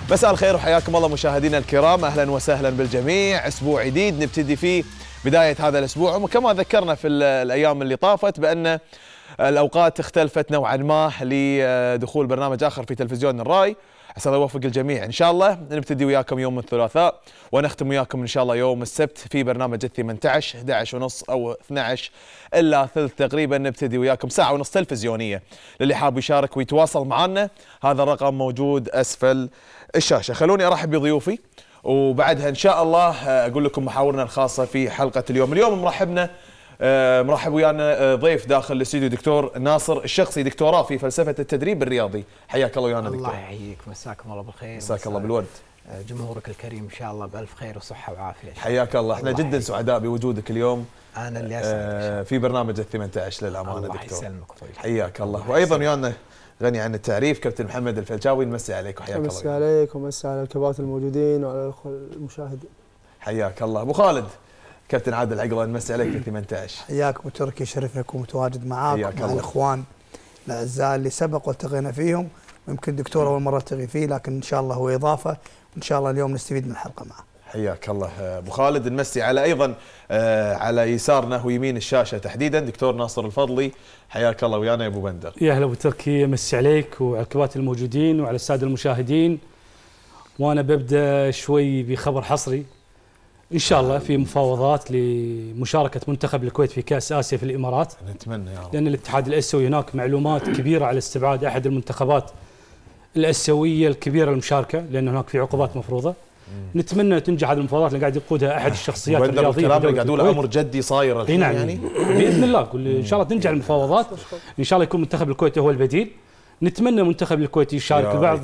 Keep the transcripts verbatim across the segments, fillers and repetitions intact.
مساء الخير وحياكم الله مشاهدينا الكرام، اهلا وسهلا بالجميع. اسبوع جديد نبتدي فيه بدايه هذا الاسبوع، وكما ذكرنا في الايام اللي طافت بان الاوقات اختلفت نوعا ما لدخول برنامج اخر في تلفزيون الراي. عسى الله يوفق الجميع ان شاء الله. نبتدي وياكم يوم الثلاثاء ونختم وياكم ان شاء الله يوم السبت في برنامج الثمانية عشر احد عشر ونص او اثني عشر الا ثلث تقريبا. نبتدي وياكم ساعه ونص تلفزيونيه. للي حاب يشارك ويتواصل معنا هذا الرقم موجود اسفل الشاشه. خلوني ارحب بضيوفي وبعدها ان شاء الله اقول لكم محاورنا الخاصه في حلقه اليوم. اليوم مرحبنا مرحب ويانا ضيف داخل الاستوديو دكتور ناصر الشخصي، دكتوراه في فلسفه التدريب الرياضي. حياك الله ويانا دكتور. الله يحييك، مساكم الله بالخير. مساك الله بالورد. جمهورك الكريم ان شاء الله بالف خير وصحه وعافيه. حياك الله، احنا جدا يحييك. سعداء بوجودك اليوم. انا اللي اسعد في برنامج الثمانية عشر للامانه الله دكتور. الله يسلمك طويل. حياك الله. الله وايضا ويانا غني عن التعريف كابتن محمد الفلشاوي، نمسي عليك وحياك الله. نمسي عليك ومسي على الكباتن الموجودين وعلى الاخوه المشاهدين. حياك الله. ابو خالد كابتن عادل عقله، نمسي عليك في ثمانية عشر. حياك ابو تركي، شرفنا نكون متواجد معاك مع الله. الاخوان الاعزاء اللي سبق والتقينا فيهم، يمكن دكتور اول مره التقي فيه لكن ان شاء الله هو اضافه، وان شاء الله اليوم نستفيد من الحلقه معه. حياك الله ابو خالد. نمسي على ايضا على يسارنا ويمين الشاشه تحديدا دكتور ناصر الفضلي. حياك الله ويانا يا ابو بندر. يا هلا ابو تركي، مسي عليك وعلى الكباتن الموجودين وعلى الساده المشاهدين. وانا ببدا شوي بخبر حصري ان شاء الله في مفاوضات لمشاركه منتخب الكويت في كاس اسيا في الامارات. نتمنى يا رب، لان الاتحاد الاسيوي هناك معلومات كبيره على استبعاد احد المنتخبات الاسيويه الكبيره المشاركه، لان هناك في عقوبات مفروضه. مم. نتمنى تنجح هذه المفاوضات اللي قاعد يقودها احد الشخصيات الرياضيه. الكلام اللي قاعد يقوله امر جدي صاير الحين نعم يعني باذن الله. قول ان شاء الله تنجح المفاوضات، ان شاء الله يكون منتخب الكويت هو البديل. نتمنى منتخب الكويت يشارك بعض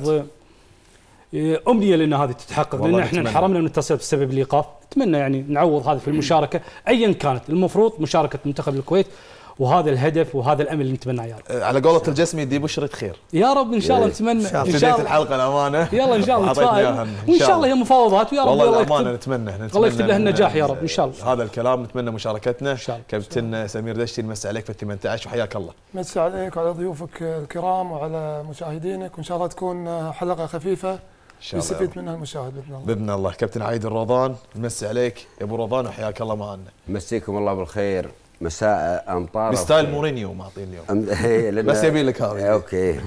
امنيه لان هذه تتحقق، لان احنا انحرمنا من التصويت بسبب الايقاف. نتمنى يعني نعوض هذا في المشاركه ايا كانت. المفروض مشاركه منتخب الكويت، وهذا الهدف وهذا الامل اللي نتمناه يا رب. على قولة الجسمي دي بشرة خير يا رب ان شاء الله. نتمنى ان شاء الله بداية الحلقه الامانه. يلا ان شاء الله نتفائل وان شاء الله هي مفاوضات ويا رب والله الامانه نتمنى الله يكتب لها النجاح يا رب ان شاء الله. هذا الكلام نتمنى مشاركتنا. كابتن سمير دشتي نمسي عليك في الثمانية عشر وحياك الله. مسي عليك وعلى ضيوفك الكرام وعلى مشاهدينك، وان شاء الله تكون حلقه خفيفه يستفيد منها المشاهد باذن الله. باذن الله. كابتن عايد الروضان نمسي عليك يا ابو روضان وحياك الله معنا. مسيكم الله بالخير. مساء امطار بستايل مورينيو معطين اليوم بس يبي لك هذا. اوكي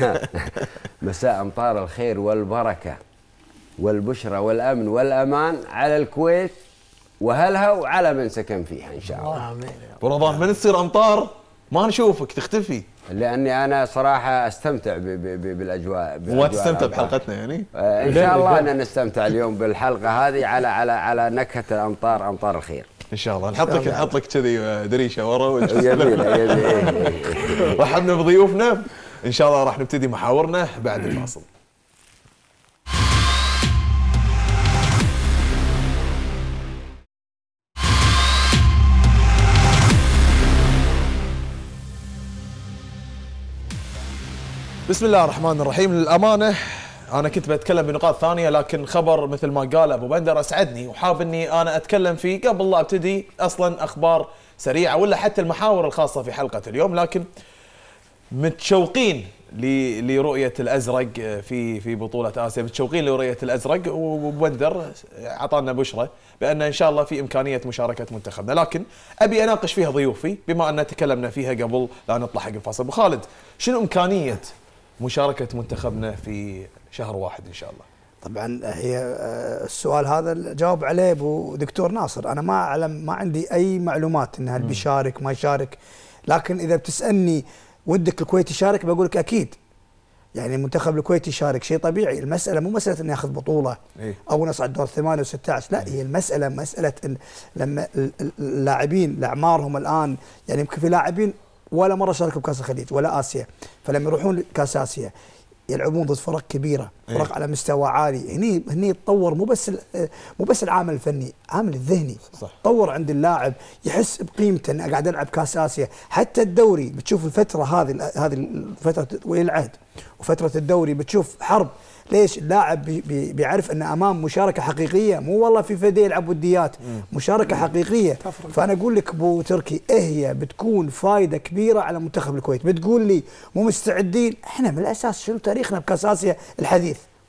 مساء امطار الخير والبركه والبشرى والامن والامان على الكويت واهلها وعلى من سكن فيها ان شاء الله. امين. ابو روضان من تصير امطار ما نشوفك تختفي، لاني انا صراحه استمتع ب ب ب بالاجواء. مو تستمتع بحلقتنا يعني؟ آه ان شاء الله ان نستمتع اليوم بالحلقه هذه على على على نكهه الامطار، امطار الخير ان شاء الله. نحط لك نحط لك كذي دريشه ورا. جميله جميله. رحبنا بضيوفنا ان شاء الله. راح نبتدي محاورنا بعد الفاصل. بسم الله الرحمن الرحيم. للامانه انا كنت بتكلم بنقاط ثانيه، لكن خبر مثل ما قال ابو بندر اسعدني وحاب اني انا اتكلم فيه قبل لا ابتدي اصلا اخبار سريعه ولا حتى المحاور الخاصه في حلقه اليوم. لكن متشوقين لرؤيه الازرق في في بطوله اسيا، متشوقين لرؤيه الازرق، وبندر اعطانا بشره بان ان شاء الله في امكانيه مشاركه منتخبنا. لكن ابي اناقش فيها ضيوفي بما ان تكلمنا فيها قبل لا نطلع حق الفاصل. ابو خالد، شنو امكانيه مشاركه منتخبنا في شهر واحد ان شاء الله؟ طبعا هي السؤال هذا جاوب عليه ابو دكتور ناصر. انا ما اعلم، ما عندي اي معلومات ان هل بيشارك ما يشارك، لكن اذا بتسالني ودك الكويت يشارك بقول لك اكيد. يعني المنتخب الكويتي يشارك شيء طبيعي. المساله مو مساله انه ياخذ بطوله او نصعد دور ثمانية وستة عشر، لا، هي المساله مساله لما اللاعبين لاعمارهم الان، يعني يمكن في لاعبين ولا مره شاركوا بكاس الخليج ولا اسيا، فلما يروحون كاس اسيا يلعبون ضد فرق كبيره، فرق على مستوى عالي. هني هني يتطور مو بس مو بس العامل الفني، عامل الذهني. صح. تطور عند اللاعب، يحس بقيمته انه قاعد العب كاس اسيا. حتى الدوري بتشوف الفتره هذه هذه فتره ولي العهد وفتره الدوري بتشوف حرب. ليش؟ اللاعب بي بي بيعرف ان امام مشاركه حقيقيه، مو والله في فدي يلعب وديات، مشاركه حقيقيه. فانا اقول لك ابو تركي، إيه هي بتكون فائده كبيره على منتخب الكويت. بتقول لي مو مستعدين؟ احنا من الاساس شنو تاريخنا بكاس اسيا الحديث؟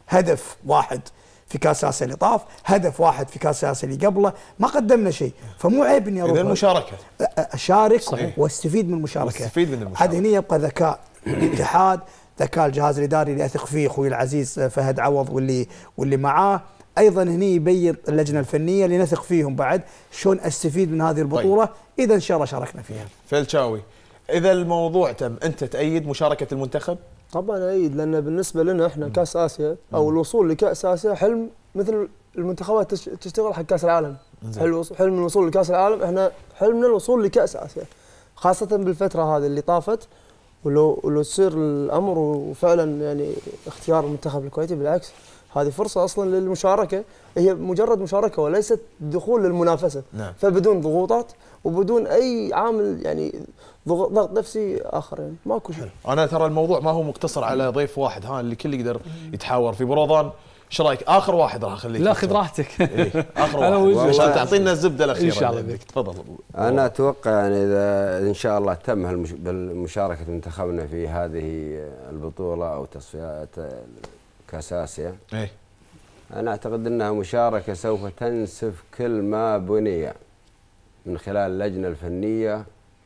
هدف واحد في كاس اسيا اللي طاف، هدف واحد في كاس اسيا اللي قبله، ما قدمنا شيء، فمو عيب اني اروح. اذا المشاركه اشارك صحيح. واستفيد من المشاركه. واستفيد من المشاركه. عاد هنا يبقى ذكاء الاتحاد، ذكاء الجهاز الاداري اللي اثق فيه اخوي العزيز فهد عوض واللي واللي معاه، ايضا هني يبين اللجنه الفنيه اللي نثق فيهم بعد شلون استفيد من هذه البطوله. طيب. اذا ان شاء الله شاركنا فيها. فلشاوي، اذا الموضوع تم انت تأيد مشاركه المنتخب؟ طبعا ايد، لان بالنسبه لنا احنا كاس اسيا او الوصول لكاس اسيا حلم مثل المنتخبات تشتغل حق كاس العالم. حلم حلم الوصول لكاس العالم، احنا حلمنا الوصول لكاس اسيا، خاصه بالفتره هذه اللي طافت. ولو ولو تصير الامر وفعلا يعني اختيار المنتخب الكويتي، بالعكس هذه فرصه اصلا للمشاركه، هي مجرد مشاركه وليست دخول للمنافسه. نعم. فبدون ضغوطات وبدون اي عامل يعني ضغط نفسي اخر، يعني ماكو شيء. انا ترى الموضوع ما هو مقتصر على ضيف واحد، ها اللي كل يقدر يتحاور في بروضان. ايش رايك؟ اخر واحد راح اخليك. لا خذ راحتك. إيه؟ اخر واحد عشان تعطينا الزبده الاخيره ان شاء الله. عندك. تفضل. انا اتوقع يعني اذا ان شاء الله تم بالمشاركه منتخبنا في هذه البطوله او تصفيات كاس اسيا، ايه انا اعتقد انها مشاركه سوف تنسف كل ما بني من خلال اللجنه الفنيه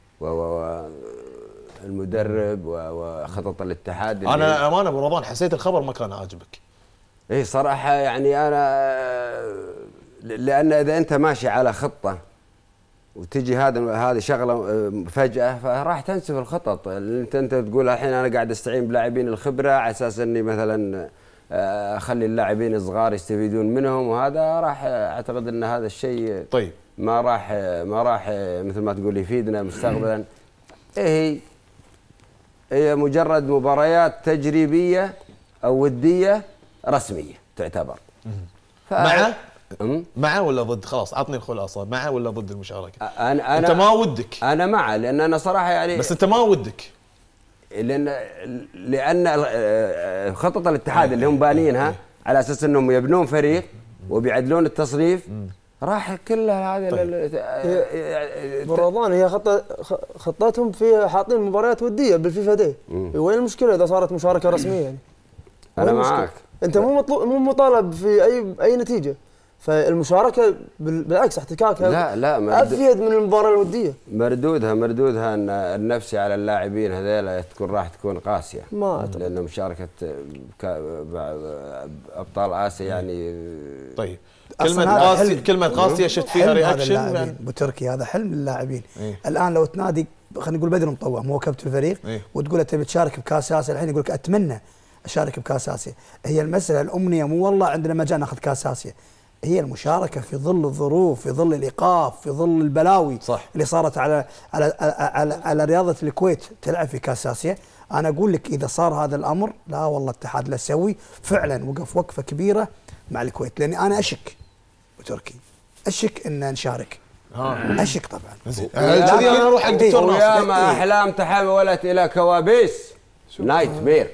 والمدرب وخطط الاتحاد. انا امانه ابو رمضان حسيت الخبر ما كان عاجبك. اي صراحه يعني انا، لان اذا انت ماشي على خطه وتجي هذا هذه شغله فجاه فراح تنسف الخطط. انت انت تقول الحين انا قاعد استعين بلاعبين الخبره على اساس اني مثلا اخلي اللاعبين الصغار يستفيدون منهم، وهذا راح اعتقد ان هذا الشيء طيب ما راح ما راح مثل ما تقول يفيدنا مستقبلا. هي هي مجرد مباريات تجريبيه او وديه رسميه تعتبر. مع مع ولا ضد؟ خلاص عطني الخلاصه، مع ولا ضد المشاركه؟ انا انا انت ما ودك؟ انا مع، لان انا صراحه يعني بس انت ما ودك، لان لان خطط الاتحاد اللي هم بانينها على اساس انهم يبنون فريق وبيعدلون التصنيف راح كلها هذه. برمضان هي خطه خطتهم في حاطين مباريات وديه بالفيفا دي. وين المشكله اذا صارت مشاركه رسميه؟ يعني انا معاك، انت مو مطلوب مو مطالب في اي اي نتيجه، فالمشاركه بالعكس احتكاكها لا لا افيد من المباراه الوديه. مردودها مردودها ان النفسي على اللاعبين هذيلا تكون راح تكون قاسيه، ما لان مشاركه ابطال اسيا يعني. طيب كلمه قاسيه، كلمه قاسيه شفت فيها رياكشن يعني بتركي، هذا حلم للاعبين. إيه؟ الان لو تنادي خلينا نقول بدر مطوع مو كابتن الفريق، إيه؟ وتقول له تبي تشارك بكاس اسيا، الحين يقول لك اتمنى اشارك بكاس اسيا. هي المساله الامنيه، مو والله عندنا مجال ناخذ كاس اسيا، هي المشاركه في ظل الظروف، في ظل الايقاف، في ظل البلاوي صح. اللي صارت على على على, على رياضه الكويت تلعب في كاس اسيا. انا اقول لك اذا صار هذا الامر لا والله الاتحاد لا يسوي، فعلا وقف وقفه كبيره مع الكويت، لاني انا اشك بتركي، اشك ان نشارك. ها اشك طبعا. زين كذي انا اروح حق الدكتور ناصر. ويا ما احلام تحولت الى كوابيس، نايت مير.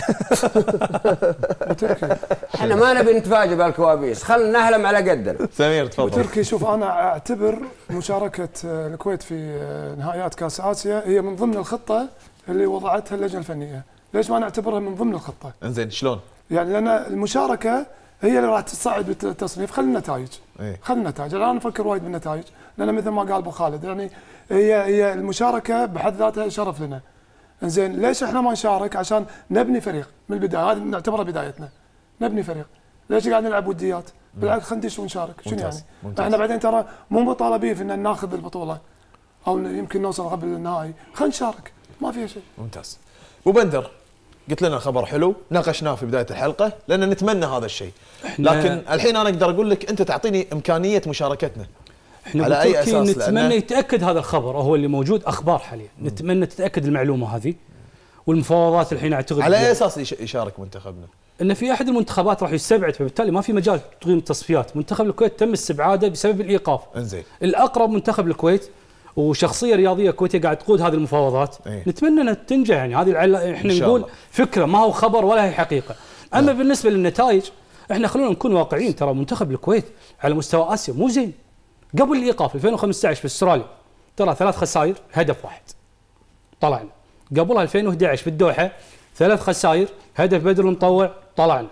احنا ما نبي نتفاجئ بالكوابيس، خلينا نحلم على قدنا. سمير تفضل. تركي شوف، انا اعتبر مشاركه الكويت في نهائيات كاس اسيا هي من ضمن الخطه اللي وضعتها اللجنه الفنيه. ليش ما نعتبرها من ضمن الخطه؟ انزين شلون؟ يعني لان المشاركه هي اللي راح تصعد بالتصنيف. خلي النتائج، ايه؟ خلي النتائج. الان نفكر وايد بالنتائج، لان مثل ما قال ابو خالد يعني هي هي المشاركه بحد ذاتها شرف لنا. انزين ليش احنا ما نشارك؟ عشان نبني فريق من البدايه، هذه نعتبرها بدايتنا، نبني فريق. ليش قاعد نلعب وديات؟ بالعكس خلينا ندش ونشارك. شنو يعني؟ ممتاز. احنا بعدين ترى مو مطالبين في ان ناخذ البطوله او يمكن نوصل قبل النهائي، خلينا نشارك ما فيها شيء. ممتاز. ابو بندر قلت لنا خبر حلو ناقشناه في بدايه الحلقه لان نتمنى هذا الشيء، لكن الحين انا اقدر اقول لك انت تعطيني امكانيه مشاركتنا. احنا على اي اساس؟ نتمنى يتاكد هذا الخبر، هو اللي موجود اخبار حاليا، نتمنى تتاكد المعلومه هذه والمفاوضات الحين اعتقد. على اي اساس يشارك منتخبنا؟ ان في احد المنتخبات راح يستبعد، فبالتالي ما في مجال تقييم التصفيات. منتخب الكويت تم استبعاده بسبب الايقاف. انزين الاقرب منتخب الكويت وشخصيه رياضيه كويتيه قاعد تقود هذه المفاوضات. ايه؟ نتمنى انها تنجح، يعني هذه العل... احنا نقول الله. فكره ما هو خبر ولا هي حقيقه. اما لا. بالنسبه للنتائج احنا خلونا نكون واقعيين، ترى منتخب الكويت على مستوى اسيا مو زين. قبل الايقاف ألفين وخمسة عشر في استراليا ترى ثلاث خسائر هدف واحد طلعنا. قبلها ألفين وأحد عشر في الدوحه ثلاث خسائر هدف بدر المطوع طلعنا.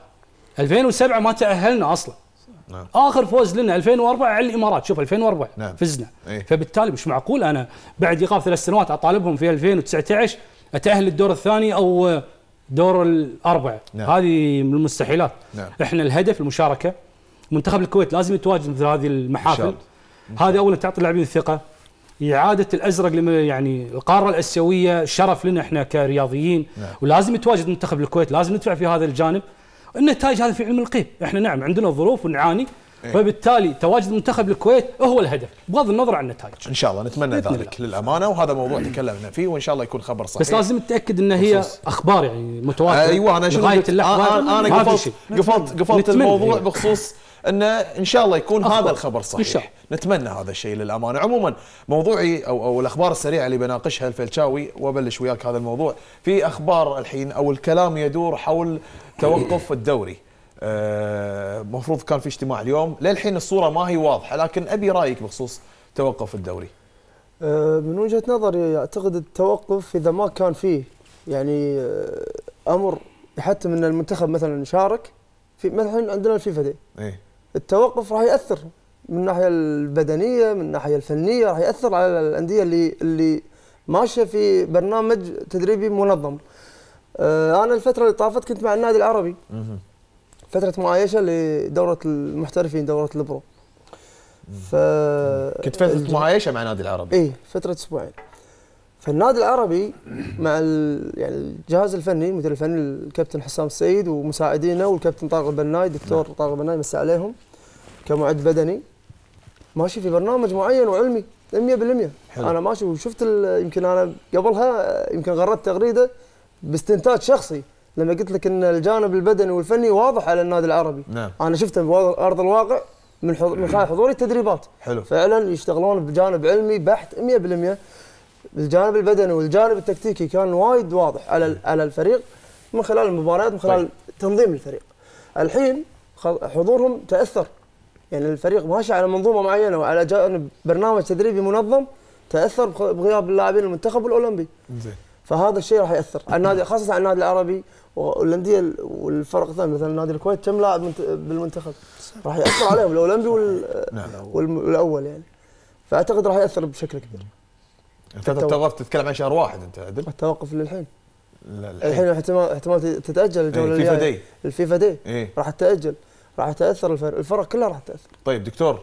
ألفين وسبعة ما تاهلنا اصلا. نعم. اخر فوز لنا ألفين وأربعة على الامارات، شوف ألفين وأربعة نعم. فزنا. إيه؟ فبالتالي مش معقول انا بعد ايقاف ثلاث سنوات اطالبهم في ألفين وتسعة عشر اتاهل للدور الثاني او دور الاربعه. نعم. هذه من المستحيلات. نعم. احنا الهدف المشاركه، منتخب الكويت لازم يتواجد مثل هذه المحافل. هذه اولا تعطي اللاعبين الثقه، اعاده الازرق لما يعني القاره الاسيويه شرف لنا احنا كرياضيين. نعم. ولازم يتواجد منتخب الكويت، لازم ندفع في هذا الجانب. النتائج هذا في علم الغيب، احنا نعم عندنا ظروف ونعاني. إيه؟ فبالتالي تواجد منتخب الكويت هو الهدف بغض النظر عن النتائج. ان شاء الله نتمنى ذلك للامانه، وهذا موضوع تكلمنا فيه وان شاء الله يكون خبر صحيح. بس لازم نتاكد ان هي بخصوص. اخبار يعني متواتره. ايوه انا شنو قلت؟ انا انا قفلت قفلت قفلت الموضوع بخصوص انه ان شاء الله يكون أخبار. هذا الخبر صحيح. نتمنى هذا الشيء للامانه. عموما موضوعي او او الاخبار السريعه اللي بناقشها الفلشاوي وابلش وياك هذا الموضوع. في اخبار الحين او الكلام يدور حول توقف الدوري. المفروض آه كان في اجتماع اليوم، للحين الصوره ما هي واضحه، لكن ابي رايك بخصوص توقف الدوري. أه من وجهه نظري اعتقد التوقف اذا ما كان فيه يعني أه امر يحتم ان المنتخب مثلا شارك في مثلا عندنا الفيفا دي. ايه التوقف راح ياثر من الناحيه البدنيه، من الناحيه الفنيه، راح ياثر على الانديه اللي اللي ماشيه في برنامج تدريبي منظم. أه انا الفتره اللي طافت كنت مع النادي العربي. فترة معايشة لدورة المحترفين، دورة البرو. ف كنت فترة معايشة مع النادي العربي؟ اي فترة اسبوعين. فالنادي العربي مع ال... يعني الجهاز الفني، المدير الفني الكابتن حسام السيد ومساعدينه والكابتن طارق البناي، دكتور نعم. طارق البناي مسا عليهم كمعد بدني، ماشي في برنامج معين وعلمي مية بالمية. حلو. انا ماشي وشفت ال... يمكن انا قبلها يمكن غردت تغريدة باستنتاج شخصي لما قلت لك ان الجانب البدني والفني واضح على النادي العربي. نعم. انا شفته بارض الواقع من حضور من خلال حضوري التدريبات. حلو. فعلا يشتغلون بجانب علمي بحت مية بالمية. الجانب البدني والجانب التكتيكي كان وايد واضح على على الفريق من خلال المباريات، من خلال طيب. تنظيم الفريق. الحين حضورهم تاثر، يعني الفريق ماشي على منظومه معينه وعلى جانب برنامج تدريبي منظم، تاثر بغياب اللاعبين المنتخب الاولمبي. زين. فهذا الشيء راح ياثر على النادي، خاصه على النادي العربي والانديه والفرق الثانيه مثلا نادي الكويت كم لاعب بالمنتخب راح ياثر عليهم الاولمبي وال... نعم. والاول يعني. فاعتقد راح ياثر بشكل كبير. انت توقفت تتكلم عن شهر واحد انت عدل؟ التوقف للحين. لا الحين احتمال احتمال تتاجل الجوله الفيفا دي. الفيفا دي إيه؟ راح تتاجل، راح تاثر الفرق، الفرق كلها راح تاثر. طيب دكتور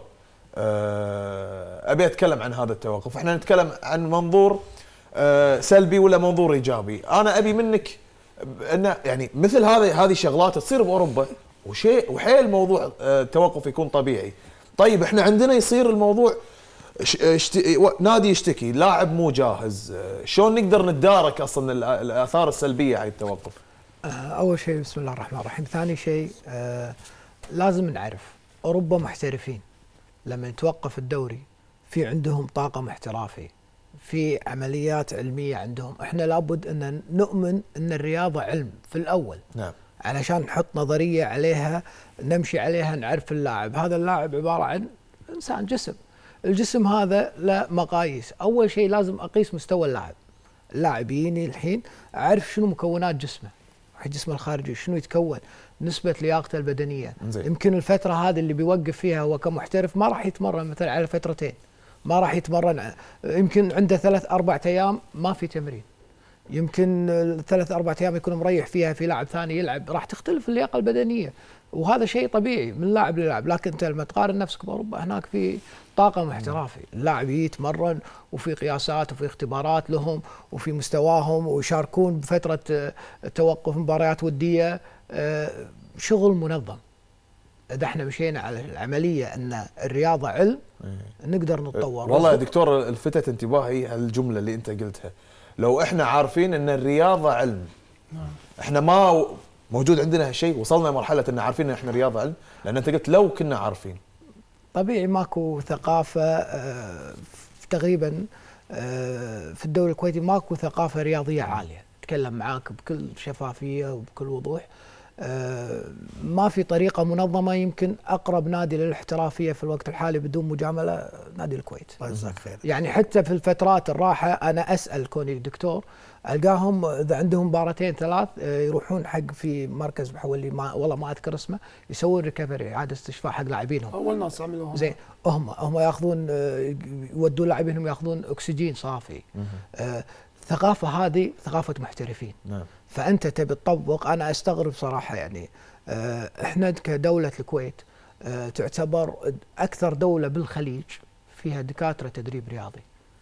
أه ابي اتكلم عن هذا التوقف، احنا نتكلم عن منظور أه سلبي ولا منظور ايجابي؟ انا ابي منك ان يعني مثل هذه هذه الشغلات تصير باوروبا وشيء وحيل موضوع التوقف أه يكون طبيعي. طيب احنا عندنا يصير الموضوع اشت... نادي يشتكي، لاعب مو جاهز، شلون نقدر نتدارك اصلا الاثار السلبيه هاي التوقف؟ اول شيء بسم الله الرحمن الرحيم، ثاني شيء آه لازم نعرف اوروبا محترفين لما يتوقف الدوري في عندهم طاقم احترافي، في عمليات علميه عندهم، احنا لابد ان نؤمن ان الرياضه علم في الاول. نعم. علشان نحط نظريه عليها نمشي عليها نعرف اللاعب، هذا اللاعب عباره عن انسان جسم. الجسم هذا له مقاييس، اول شيء لازم اقيس مستوى اللاعب. اللاعب يجيني الحين اعرف شنو مكونات جسمه، جسمه الخارجي شنو يتكون، نسبه لياقته البدنيه. زي. يمكن الفتره هذه اللي بيوقف فيها هو كمحترف ما راح يتمرن مثلا على فترتين، ما راح يتمرن، يمكن عنده ثلاث اربع ايام ما في تمرين، يمكن ثلاث اربع ايام يكون مريح فيها في لاعب ثاني يلعب، راح تختلف اللياقه البدنيه، وهذا شيء طبيعي من لاعب للاعب. لكن انت لما تقارن نفسك باوروبا هناك في طاقم احترافي، اللاعب يتمرن وفي قياسات وفي اختبارات لهم وفي مستواهم ويشاركون بفتره توقف مباريات وديه، شغل منظم. اذا احنا مشينا على العمليه ان الرياضه علم نقدر نتطور. والله يا دكتور الفتت انتباهي هالجمله اللي انت قلتها، لو احنا عارفين ان الرياضه علم، احنا ما موجود عندنا هالشيء، وصلنا لمرحله ان عارفين ان احنا رياضه علم، لان انت قلت لو كنا عارفين. طبيعي ماكو ثقافه آه تقريبا آه في الدوري الكويتي ماكو ثقافه رياضيه عاليه، اتكلم معاك بكل شفافيه وبكل وضوح. ما في طريقة منظمة. يمكن أقرب نادي للاحترافية في الوقت الحالي بدون مجاملة نادي الكويت. الله يجزاك خير. يعني حتى في الفترات الراحة أنا أسأل كوني دكتور ألقاهم إذا عندهم مباراتين ثلاث يروحون حق في مركز محولي ما والله ما أذكر اسمه يسوون ريكفري إعادة استشفاء حق لاعبينهم. أول ناس عملوها زين هم هم ياخذون يودون لاعبينهم ياخذون أكسجين صافي. آه الثقافة هذه ثقافة محترفين. نعم. فأنت تبي تطبق. أنا أستغرب صراحة يعني آه إحنا كدولة الكويت آه تعتبر أكثر دولة بالخليج فيها دكاترة تدريب رياضي.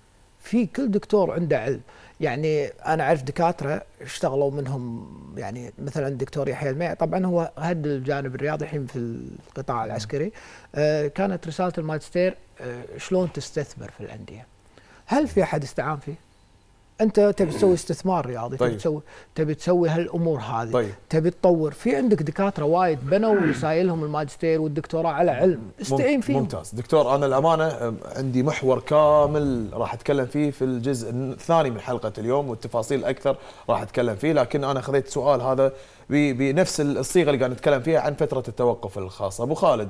في كل دكتور عنده علم. يعني أنا أعرف دكاترة اشتغلوا منهم يعني مثلا الدكتور يحيى الميع طبعا هو هد الجانب الرياضي الحين في القطاع العسكري. آه كانت رسالة الماجستير آه شلون تستثمر في الأندية. هل في أحد استعان فيه؟ انت تبي تسوي استثمار رياضي. طيب. تبي تسوي تبي تسوي هالامور هذه. طيب. تبي تطور. في عندك دكاتره وايد بنوا رسائلهم الماجستير والدكتوراه على علم استعين فيهم. ممتاز دكتور. انا الامانه عندي محور كامل راح اتكلم فيه في الجزء الثاني من حلقه اليوم والتفاصيل اكثر راح اتكلم فيه، لكن انا خذيت سؤال هذا بنفس الصيغه اللي قاعد نتكلم فيها عن فتره التوقف الخاصه. ابو خالد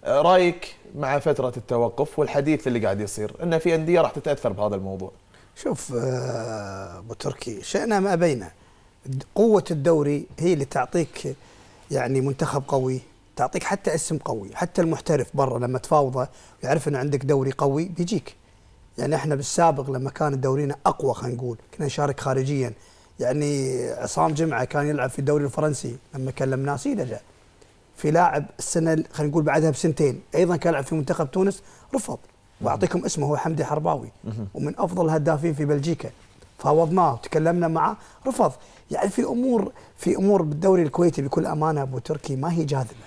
رايك مع فتره التوقف والحديث اللي قاعد يصير ان في انديه راح تتاثر بهذا الموضوع؟ شوف ابو تركي شئنا ما ابينا قوه الدوري هي اللي تعطيك يعني منتخب قوي، تعطيك حتى اسم قوي. حتى المحترف برا لما تفاوضه ويعرف ان عندك دوري قوي بيجيك. يعني احنا بالسابق لما كان دورينا اقوى خلينا نقول كنا نشارك خارجيا. يعني عصام جمعه كان يلعب في الدوري الفرنسي لما كلمناه سيدجا. في لاعب السنه خلينا نقول بعدها بسنتين ايضا كان يلعب في منتخب تونس رفض. واعطيكم اسمه هو حمدي حرباوي ومن افضل الهدافين في بلجيكا. فاوضناه وتكلمنا معه رفض. يعني في امور في امور بالدوري الكويتي بكل امانه ابو تركي ما هي جاذبه.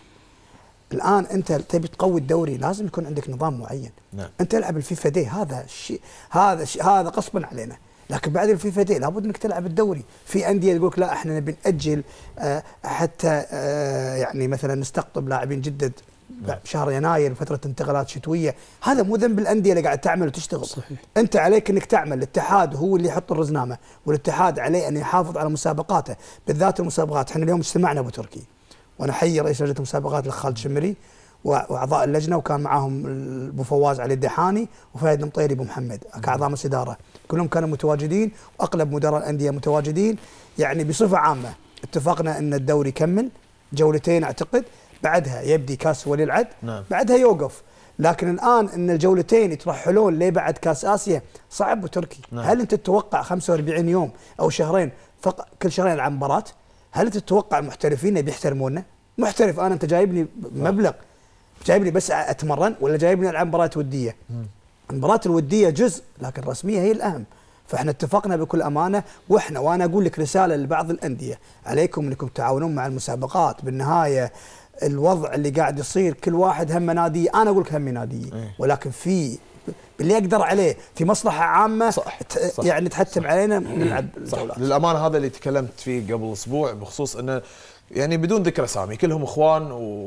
الان انت تبي تقوي الدوري لازم يكون عندك نظام معين. نعم. انت تلعب الفيفا دي هذا الشيء هذا شيء هذا غصبا علينا. لكن بعد الفيفا دي لابد انك تلعب الدوري. في انديه تقول لك لا احنا نبي ناجل آه حتى آه يعني مثلا نستقطب لاعبين جدد بشهر يناير فترة انتقالات شتوية. هذا مو ذنب الأندية اللي قاعد تعمل وتشتغل. صحيح. أنت عليك أنك تعمل. الاتحاد هو اللي يحط الرزنامة والاتحاد عليه أن يحافظ على مسابقاته بالذات المسابقات. احنا اليوم اجتمعنا أبو تركي وأنا أحيي رئيس لجنة المسابقات الخالد شمري وأعضاء اللجنة وكان معاهم أبو فواز علي الدحاني وفهد المطيري أبو محمد كأعضاء مجلس إدارة. كلهم كانوا متواجدين وأغلب مدراء الأندية متواجدين. يعني بصفة عامة اتفقنا أن الدوري يكمل جولتين أعتقد بعدها يبدي كاس ولي العهد. نعم. بعدها يوقف. لكن الان ان الجولتين يترحلون ليه بعد كاس اسيا صعب ابو تركي. نعم. هل انت تتوقع خمسة وأربعين يوم او شهرين فقط كل شهرين العب مباراه؟ هل انت تتوقع المحترفين بيحترمونا؟ محترف انا انت جايبني مبلغ جايبني بس اتمرن ولا جايبني العب مباراه وديه؟ المباراه الوديه جزء لكن الرسميه هي الاهم. فاحنا اتفقنا بكل امانه واحنا وانا اقول لك رساله لبعض الانديه عليكم انكم تعاونون مع المسابقات. بالنهايه الوضع اللي قاعد يصير كل واحد هم نادي. انا اقول لك هم نادي ولكن في باللي اقدر عليه في مصلحه عامه. صح. صح. يعني تحتم علينا نلعب الجولات. للامانه هذا اللي تكلمت فيه قبل اسبوع بخصوص انه يعني بدون ذكر اسامي كلهم اخوان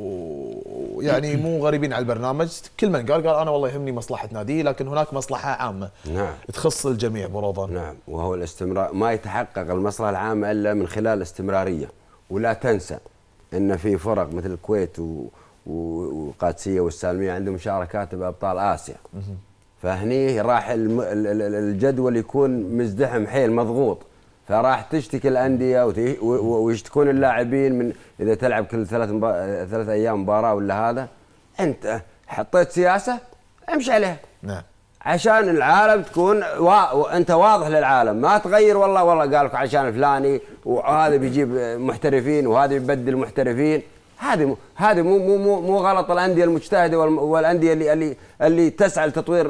ويعني مو غريبين على البرنامج. كل من قال قال انا والله يهمني مصلحه نادي لكن هناك مصلحه عامه. نعم. تخص الجميع ابو رمضان. نعم. وهو الاستمرار. ما يتحقق المصلحه العامه الا من خلال الاستمراريه. ولا تنسى ان في فرق مثل الكويت والقادسيه والسالميه عندهم مشاركات بابطال اسيا. فهني راح الجدول يكون مزدحم حيل مضغوط. فراح تشتكي الانديه ويشتكون اللاعبين من اذا تلعب كل ثلاث مبا... ثلاث ايام مباراه ولا هذا. انت حطيت سياسه امشي عليها. نعم. عشان العالم تكون وا... وانت واضح للعالم ما تغير والله والله قالك عشان الفلاني وهذا بيجيب محترفين وهذا بيبدل محترفين. هذه م... هذه مو مو مو مو غلط الانديه المجتهده وال... والانديه اللي اللي اللي تسعى لتطوير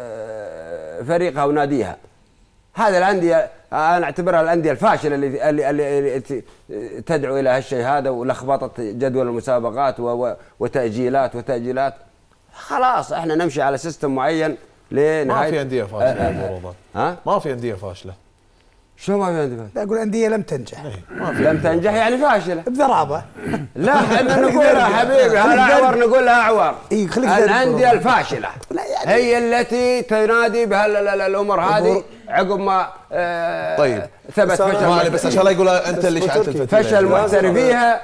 فريقها وناديها. هذا الانديه انا اعتبرها الانديه الفاشله اللي اللي, اللي تدعو الى هالشيء هذا ولخبطه جدول المسابقات و... وتاجيلات وتاجيلات. خلاص احنا نمشي على سيستم معين لنهايه. ما في انديه فاشله يا ابو رمضان. ها؟ ما في انديه فاشله. شو ما في انديه فاشله؟ لا اقول انديه لم تنجح. لم تنجح يعني فاشله بذرابه. لا احنا نقولها حبيبي هالأعور نقولها اعور. اي خليك الانديه الفاشله. لا يعني هي التي تنادي بهالامور هذه عقب ما آه طيب ثبت فشل. بس عشان لا يقول انت اللي شعلت الفتيله، فشل محترفيها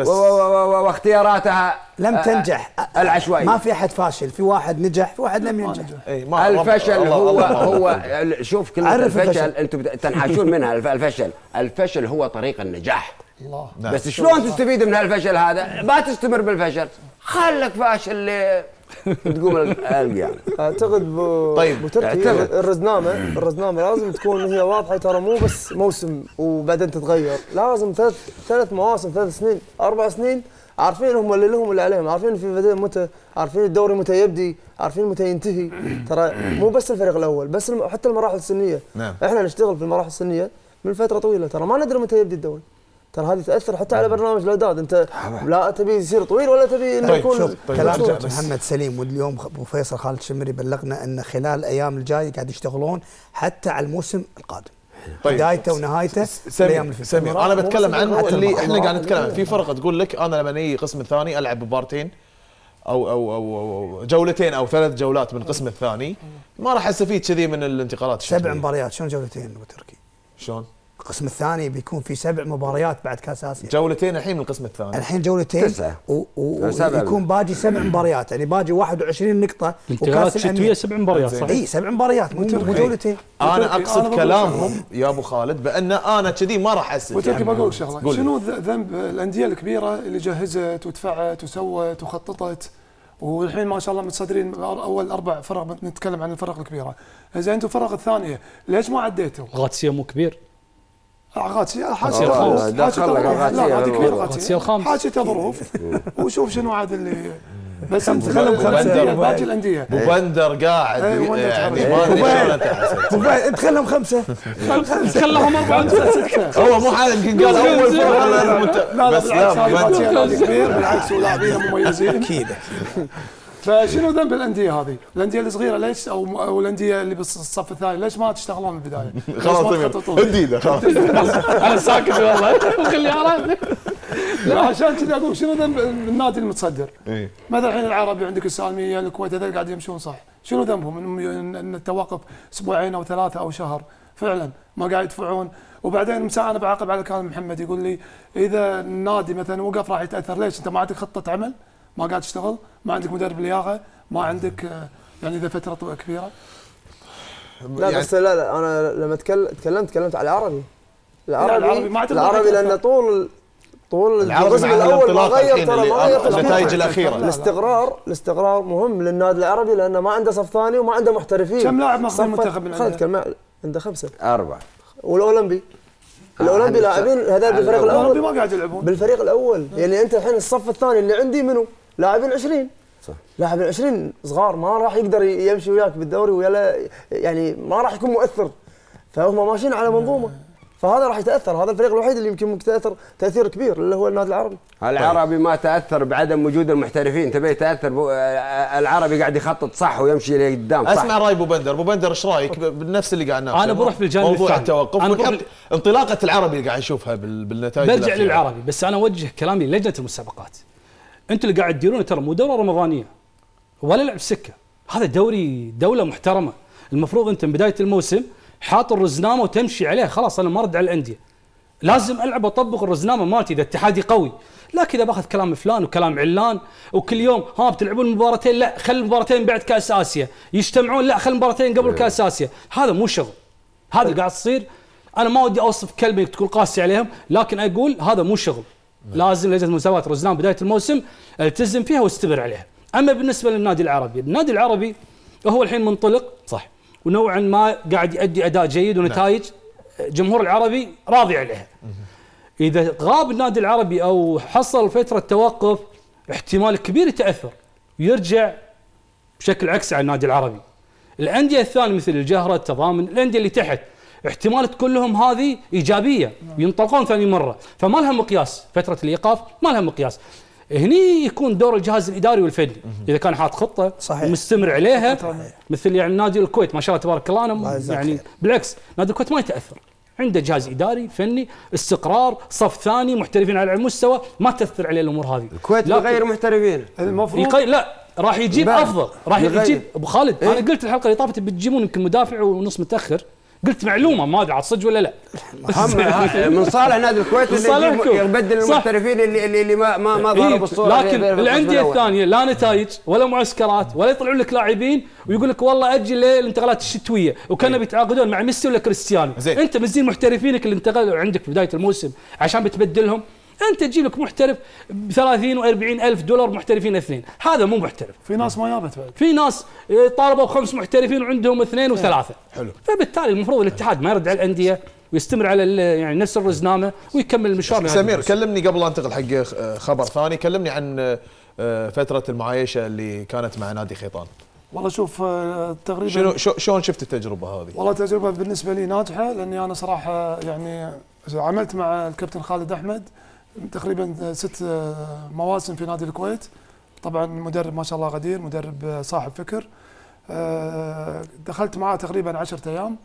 واختياراتها لم تنجح العشوائيه. ما في احد فاشل، في واحد نجح، في واحد لم ينجح. الفشل هو هو شوف كلمه الفشل انتم تنحاشون منها. الفشل الفشل هو طريق النجاح. الله. بس شلون تستفيد من هالفشل هذا؟ ما تستمر بالفشل، خلك فاشل اللي تقوم القيامة. اعتقد ب... طيب اعتقد الرزنامه الرزنامه لازم تكون هي واضحه، ترى مو بس موسم وبعدين تتغير، لازم ثلاث ثلاث مواسم، ثلاث سنين، اربع سنين عارفين هم اللي لهم اللي عليهم، عارفين في بدايه متى، عارفين الدوري متى يبدي، عارفين متى ينتهي. ترى مو بس الفريق الاول، بس الم... حتى المراحل السنيه. نعم. احنا نشتغل في المراحل السنيه من فتره طويله، ترى ما ندري متى يبدي الدوري. ترى هذه تاثر حتى على برنامج الاعداد، انت لا تبي يصير طويل ولا تبي انه يكون. طيب طيب كلام محمد سليم، واليوم ابو فيصل خالد الشمري بلغنا ان خلال الايام الجايه قاعد يشتغلون حتى على الموسم القادم. طيب بدايته ونهايته. سمير سمير انا بتكلم عنه اللي احنا قاعد نتكلم عنه. في فرق تقول لك انا لما نيجي القسم الثاني العب مبارتين أو, أو او او جولتين او ثلاث جولات من القسم الثاني، ما راح استفيد كذي من الانتقالات. سبع مباريات شلون جولتين ابو تركي؟ شلون؟ القسم الثاني بيكون في سبع مباريات بعد كاس اسيا. جولتين الحين من القسم الثاني. الحين جولتين ويكون باجي سبع مباريات، يعني باجي واحد وعشرين نقطة. الانتقالات الشتوية سبع مباريات صح؟ اي سبع مباريات مو جولتين. انا اقصد كلامهم يا ابو خالد بان انا كذي ما راح استفيد. وتركي بقول شغله، شنو ذنب الانديه الكبيره اللي جهزت ودفعت وسوت وخططت، والحين ما شاء الله متصدرين اول اربع فرق، نتكلم عن الفرق الكبيره. اذا انتم الفرق الثانيه ليش ما عديتوا؟ غاتسيا مو كبير. غاتسيا غاتسيا الخامس. دخل غاتسيا كبير. غاتسيا الخامس. حاجته ظروف وشوف شنو عاد اللي بس انت خلهم خمسه باقي الانديه. ابو بندر قاعد يعني ما ادري شلون انت حسيت. انت خلهم خمسه خلهم اربعه سته. هو مو حال يمكن قال اول فرقه بس لا غاتسيا كبير بالعكس ولاعبين مميزين اكيد. فشنو ذنب الانديه هذه؟ الانديه الصغيره ليش او او الانديه اللي بالصف الثاني ليش ما تشتغلون من البدايه؟ خلاص جديده خلاص. انا ساكت والله خلي على. لا عشان كذا اقول شنو ذنب النادي المتصدر؟ مثلا الحين العربي عندك السالميه الكويت هذول قاعد يمشون صح، شنو ذنبهم ان التوقف اسبوعين او ثلاثه او شهر؟ فعلا ما قاعد يدفعون. وبعدين مساء انا بعاقب على كلام محمد يقول لي اذا النادي مثلا وقف راح يتاثر، ليش؟ انت ما عندك خطه عمل؟ ما قاعد تشتغل؟ ما عندك مدرب لياقه؟ ما عندك يعني اذا فتره كبيره؟ لا يعني بس لا لا انا لما تكلمت تكلمت تكلمت على العربي. العربي العربي, العربي لان طول طول الجزء الاول ما غير، ترى ما غير النتائج الاخيره. الاستقرار الاستقرار مهم للنادي العربي لانه ما عنده صف ثاني وما عنده محترفين. كم لاعب ماخذ المنتخب من عنده؟ خالد عنده خمسه اربعه. والاولمبي الاولمبي لاعبين هذول بالفريق الاول. الاولمبي ما قاعد يلعبون بالفريق الاول. يعني انت الحين الصف الثاني اللي عندي منو؟ لاعبين عشرين صح. لاعبين عشرين صغار ما راح يقدر يمشي وياك بالدوري ويلا، يعني ما راح يكون مؤثر. فهم ماشيين على منظومه، فهذا راح يتاثر. هذا الفريق الوحيد اللي يمكن ممكن تاثر تاثير كبير اللي هو النادي العربي. العربي ما تاثر بعدم وجود المحترفين، تبي يتاثر العربي قاعد يخطط صح ويمشي لقدام صح. اسمع راي ابو بندر، ابو بندر ايش رايك بنفس اللي قاعد ناقشه؟ انا بروح في الجانب موضوع الثاني. التوقف ونحط انطلاقه العربي اللي قاعد نشوفها بالنتائج. برجع للعربي بس انا اوجه كلامي للجنه المسابقات. انتوا اللي قاعد تديرونه ترى مو دوره رمضانيه ولا لعب سكه، هذا دوري دوله محترمه. المفروض انت من بدايه الموسم حاط الرزنامه وتمشي عليه. خلاص انا ما ارد على الانديه، لازم العب واطبق الرزنامه مالتي اذا اتحادي قوي. لكن اذا باخذ كلام فلان وكلام علان وكل يوم ها بتلعبون مباراتين، لا خلي المباراتين بعد كاس اسيا، يجتمعون لا خلي المباراتين قبل كاس اسيا، هذا مو شغل. هذا اللي قاعد تصير. انا ما ودي اوصف كلمه تكون قاسي عليهم، لكن اقول هذا مو شغل. لازم لجنه المسابقات رزنامه بدايه الموسم التزم فيها واستمر عليها. اما بالنسبه للنادي العربي، النادي العربي هو الحين منطلق صح، ونوعا ما قاعد يؤدي اداء جيد ونتائج جمهور العربي راضي عليها. اذا غاب النادي العربي او حصل فتره توقف احتمال كبير يتاثر ويرجع بشكل عكسي على النادي العربي. الانديه الثانيه مثل الجهره، التضامن، الانديه اللي تحت احتمال تكون لهم هذه ايجابيه ينطلقون ثاني مره، فما لها مقياس فتره الايقاف، ما لها مقياس. هني يكون دور الجهاز الاداري والفني اذا كان حاط خطه صحيح. ومستمر عليها صحيح. مثل يعني نادي الكويت ما شاء الله تبارك الله، انا يعني بالعكس نادي الكويت ما يتاثر، عنده جهاز اداري فني استقرار، صف ثاني محترفين على المستوى، ما تاثر عليه الامور هذه. الكويت غير محترفين المفروض يقي... لا راح يجيب بعد. افضل، راح يغير. يجيب ابو خالد. إيه؟ انا قلت الحلقه اللي طافت بتجيبون يمكن مدافع ونص متاخر، قلت معلومه ما ادري عاد صدق ولا لا. هم من صالح نادي الكويت اللي صالحكم. يجيب- يبدل المحترفين اللي اللي, اللي ما ما, ما ظهروا إيه، بالصوره لكن في- في القسم الانديه الأول. الثانيه لا نتائج ولا معسكرات ولا يطلعون لك لاعبين ويقول لك والله اجل للانتقالات الشتويه وكانوا بيتعاقدون مع ميسي ولا كريستيانو. زين. انت مزين محترفينك اللي انتقلوا عندك في بدايه الموسم عشان بتبدلهم، انت تجيب لك محترف ب ثلاثين وأربعين الف دولار محترفين اثنين، هذا مو محترف. في ناس ما جابت بعد. في ناس طالبوا خمس محترفين وعندهم اثنين وثلاثه. حلو. فبالتالي المفروض الاتحاد ما يرد على الانديه ويستمر على ال- يعني نفس الرزنامه ويكمل المشوار. سمير كلمني قبل لا انتقل حق خبر ثاني، كلمني عن آه، فتره المعايشه اللي كانت مع نادي خيطان. والله شوف آه، تقريبا شنو شو- شلون شفت التجربه هذه؟ والله تجربه بالنسبه لي ناجحه، لاني انا صراحه يعني عملت مع الكابتن خالد احمد تقريبا ست مواسم في نادي الكويت. طبعا مدرب ما شاء الله غدير، مدرب صاحب فكر. دخلت معاه تقريبا عشرة ايام.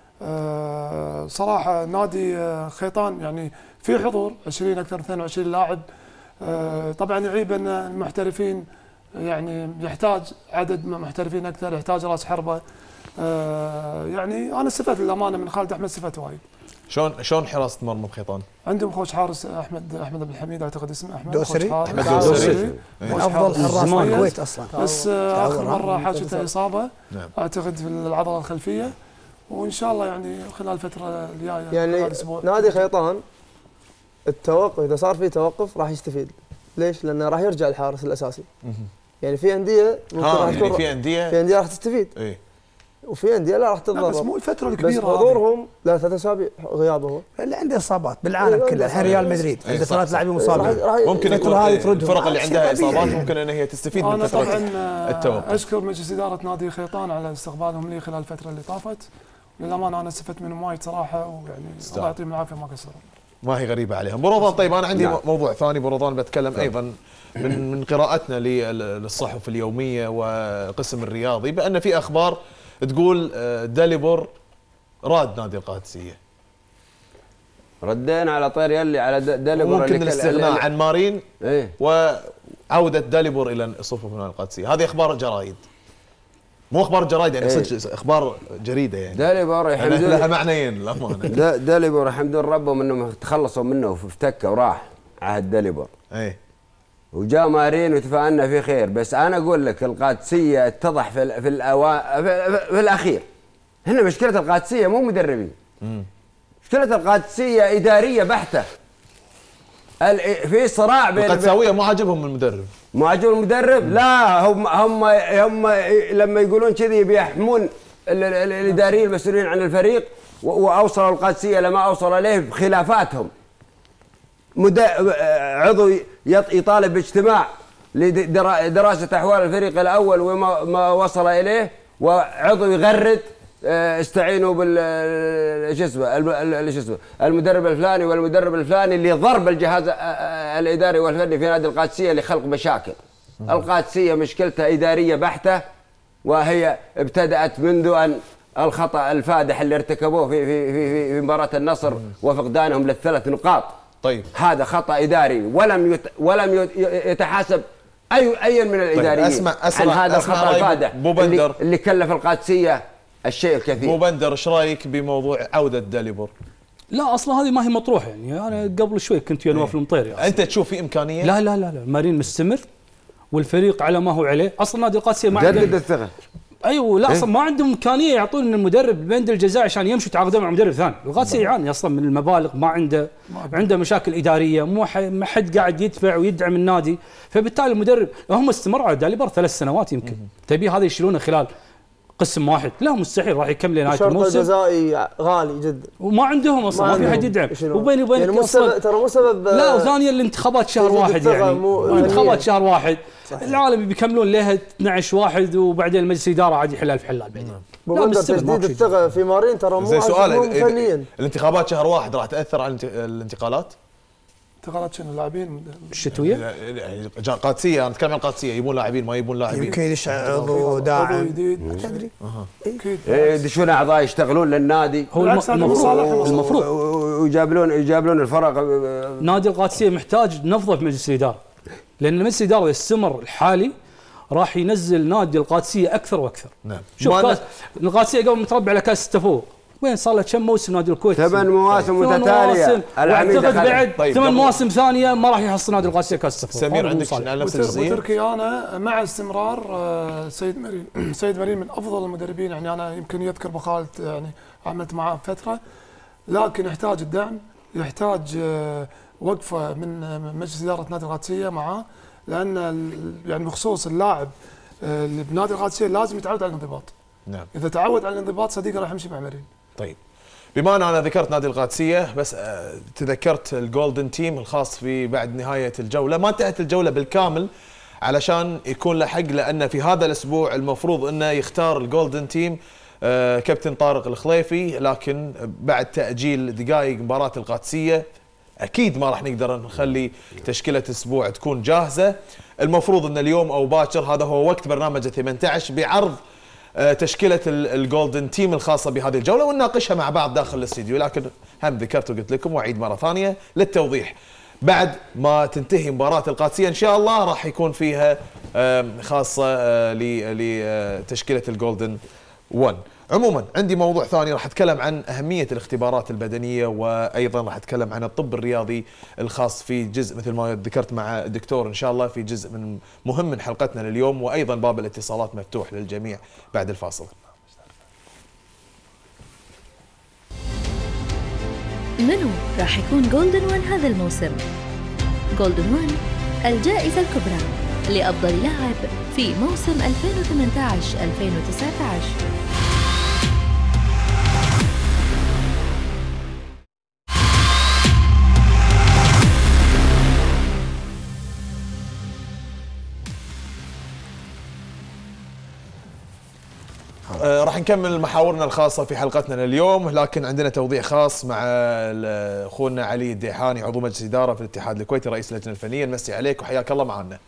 صراحه نادي خيطان يعني في حضور عشرين اكثر من اثنين وعشرين لاعب. طبعا يعيب ان المحترفين يعني يحتاج عدد محترفين اكثر، يحتاج راس حربه. يعني انا استفدت للامانه من خالد احمد، استفدت وايد. شلون شلون حراسه مرمى بخيطان؟ عندهم خوش حارس احمد احمد بن الحميد اعتقد اسمه احمد دوسري؟ خوش حارس. أحمد دوسري. خوش افضل حارس. حراس زمان. الكويت اصلا. بس آه، اخر تعاون. مره حاشته اصابه نعم. اعتقد في العضله الخلفيه، وان شاء الله يعني خلال الفتره الجايه يعني خلال أسبوع. نادي خيطان التوقف اذا صار في توقف راح يستفيد. ليش؟ لانه راح يرجع الحارس الاساسي. يعني في انديه ممكن ها راح يعني تكون في انديه في انديه راح تستفيد ايه وفي انديه لا راح لا بس تتضرر. مو الفتره بس الكبيره هذه. حضورهم لا ثلاث اسابيع غيابه هو اللي عنده اصابات بالعالم إيه، كله، الحين ريال مدريد إيه، عنده صح، ثلاث صح. لاعبين راح مصابين. راح ممكن الفترة يكون هذه إيه، تردهم. الفرق اللي عندها طبيعي. اصابات ممكن ان هي تستفيد من انا فتره طبعا آه، التوقف. اشكر مجلس اداره نادي خيطان على استقبالهم لي خلال الفتره اللي طافت. للامانه انا استفدت منهم وايد صراحه، ويعني الله يعطيهم العافيه ما قصروا. ما هي غريبه عليهم. بروضان، طيب انا عندي نعم. موضوع ثاني بروضان بتكلم ايضا من من قراءتنا للصحف اليوميه وقسم الرياضي بان في اخبار تقول آه، داليبور راد نادي القادسيه. ردينا على طير يلي على د- داليبور ممكن اللي كل- الاستغناء اللي- عن مارين ايه وعوده داليبور الى صفوف نادي القادسيه. هذه اخبار جرايد، مو اخبار جرايد يعني إيه. صدق اخبار جريده يعني. داليبور يعني لها يحمدون معنيين للامانه. دا- داليبور يحمدون ربهم انهم تخلصوا منه وافتكوا وراح عهد داليبور، ايه وجاء مارين وتفاءلنا في خير. بس انا اقول لك القادسيه اتضح في ال في, الأوا... في, في, في الاخير هنا مشكله القادسيه مو مدربين. مشكله القادسيه اداريه بحته. ال- في صراع بين القدساويه مو عاجبهم المدرب. مو عاجب المدرب. لا هم هم هم لما يقولون كذي بيحمون ال- ال- الاداريين المسؤولين عن الفريق، و- واوصلوا القادسيه لما اوصل اليه بخلافاتهم. مد- عضو يط- يطالب باجتماع لدراسه احوال الفريق الاول وما ما وصل اليه، وعضو يغرد آه، استعينوا بال شو اسمه الم- ال- شو اسمه المدرب الفلاني والمدرب الفلاني اللي ضرب الجهاز آه، آه، الاداري والفني في نادي القادسيه لخلق مشاكل. القادسيه مشكلتها اداريه بحته، وهي ابتدات منذ ان الخطا الفادح اللي ارتكبوه في في في, في مباراه النصر وفقدانهم للثلاث نقاط. طيب هذا خطا اداري ولم يت ولم يت يتحاسب اي اي من الاداريين أسمع أسمع عن هذا أسمع الخطا رأي الفادح أبو اللي, بندر. اللي كلف القادسيه الشيء مو الكثير. بندر، ايش رايك بموضوع عوده داليبور؟ لا اصلا هذه ما هي مطروحه يعني. انا قبل شوي كنت ويا نواف المطيري أصلاً. انت تشوف في امكانيه؟ لا لا لا لا مارين مستمر والفريق على ما هو عليه. اصلا نادي القادسيه ما جدد عنده الثقه. ايوه لا اصلا ما عندهم امكانيه يعطون المدرب بند الجزاء عشان يمشوا يتعاقدون مع مدرب ثاني. القادسيه يعاني اصلا من المبالغ، ما عنده عنده مشاكل اداريه، مو ح- ما حد قاعد يدفع ويدعم النادي. فبالتالي المدرب هم استمروا على داليبر ثلاث سنوات يمكن. تبي هذا يشيلونه خلال قسم واحد؟ لا مستحيل، راح يكمل لنهايه الشرط الموسم الجزائي غالي جدا. وما عندهم اصلا، ما, في حد يدعم. يشيلون. وبيني وبينك يعني مو اصلا سبب، ترى مو سبب. لا، وثانيا الانتخابات شهر تزيد واحد الثقة يعني مو- الانتخابات فنياً. شهر واحد. صحيح. العالم بيكملون لها اثنا عشر واحد وبعدين مجلس الاداره عاد يحلها في حلال بعدين. ابو لا، بندر مستمر، تجديد ماكو شيء. الثقه في مارين ترى مو زين سؤال، مو ال- فنيا. الانتخابات شهر واحد راح تاثر على الانت- الانتقالات؟ انتقالات شنو اللاعبين الشتويه يعني جا- قادسيه، انا اتكلم عن القادسيه، يبون لاعبين ما يبون لاعبين؟ يمكن يدش عضو عضو داعم. جديد ما تدري. اكيد. إيه، يدشون اعضاء يشتغلون للنادي هو الم- بالعكس، هذا المفروض مصالحهم. المفروض ويجابلون يجابلون الفرق. آه، نادي القادسيه محتاج نفضه في مجلس الاداره، لان مجلس الاداره يستمر الحالي راح ينزل نادي القادسيه اكثر واكثر. نعم. شوف كاس القادسيه قبل متربع على كاس التفوق، وين صار له كم موسم نادي الكويت؟ ثمان مواسم متتاليه. واعتقد بعد طيب ثمان مواسم ثانيه ما راح يحصل نادي القادسيه كاس التفوق. سمير عندك على نفس الجزئيه؟ وتركي انا مع استمرار سيد مرين، سيد مرين من افضل المدربين، يعني انا يمكن يذكر ابو خالد يعني عملت معاه فتره، لكن يحتاج الدعم، يحتاج وقفه من مجلس اداره نادي القادسيه معاه، لان يعني بخصوص اللاعب اللي بنادي القادسيه لازم يتعود على الانضباط. نعم. اذا تعود على الانضباط صديقي راح يمشي مع مرين. طيب بما ان انا ذكرت نادي القادسيه، بس تذكرت الجولدن تيم الخاص في بعد نهايه الجوله، ما انتهت الجوله بالكامل علشان يكون له حق، لان في هذا الاسبوع المفروض انه يختار الجولدن تيم كابتن طارق الخليفي، لكن بعد تاجيل دقائق مباراه القادسيه اكيد ما راح نقدر نخلي تشكيله اسبوع تكون جاهزه. المفروض ان اليوم او باكر هذا هو وقت برنامج ثمانية عشر بعرض تشكيله الجولدن تيم الخاصه بهذه الجوله، ونناقشها مع بعض داخل الاستديو. لكن هم ذكرت وقلت لكم واعيد مره ثانيه للتوضيح، بعد ما تنتهي مباراه القادسيه ان شاء الله راح يكون فيها خاصه لتشكيله الجولدن واحد. عموما عندي موضوع ثاني راح اتكلم عن اهميه الاختبارات البدنيه، وايضا راح اتكلم عن الطب الرياضي الخاص في جزء مثل ما ذكرت مع الدكتور ان شاء الله في جزء من مهم من حلقتنا لليوم، وايضا باب الاتصالات مفتوح للجميع بعد الفاصل. منو راح يكون جولدن وان هذا الموسم؟ جولدن وان الجائزة الكبرى لأفضل لاعب في موسم ألفين وثمانية عشر ألفين وتسعة عشر. آه راح نكمل محاورنا الخاصة في حلقتنا اليوم، لكن عندنا توضيح خاص مع اخونا علي الديحاني عضو مجلس إدارة في الاتحاد الكويتي رئيس اللجنة الفنية. نمسي عليك وحياك الله معنا.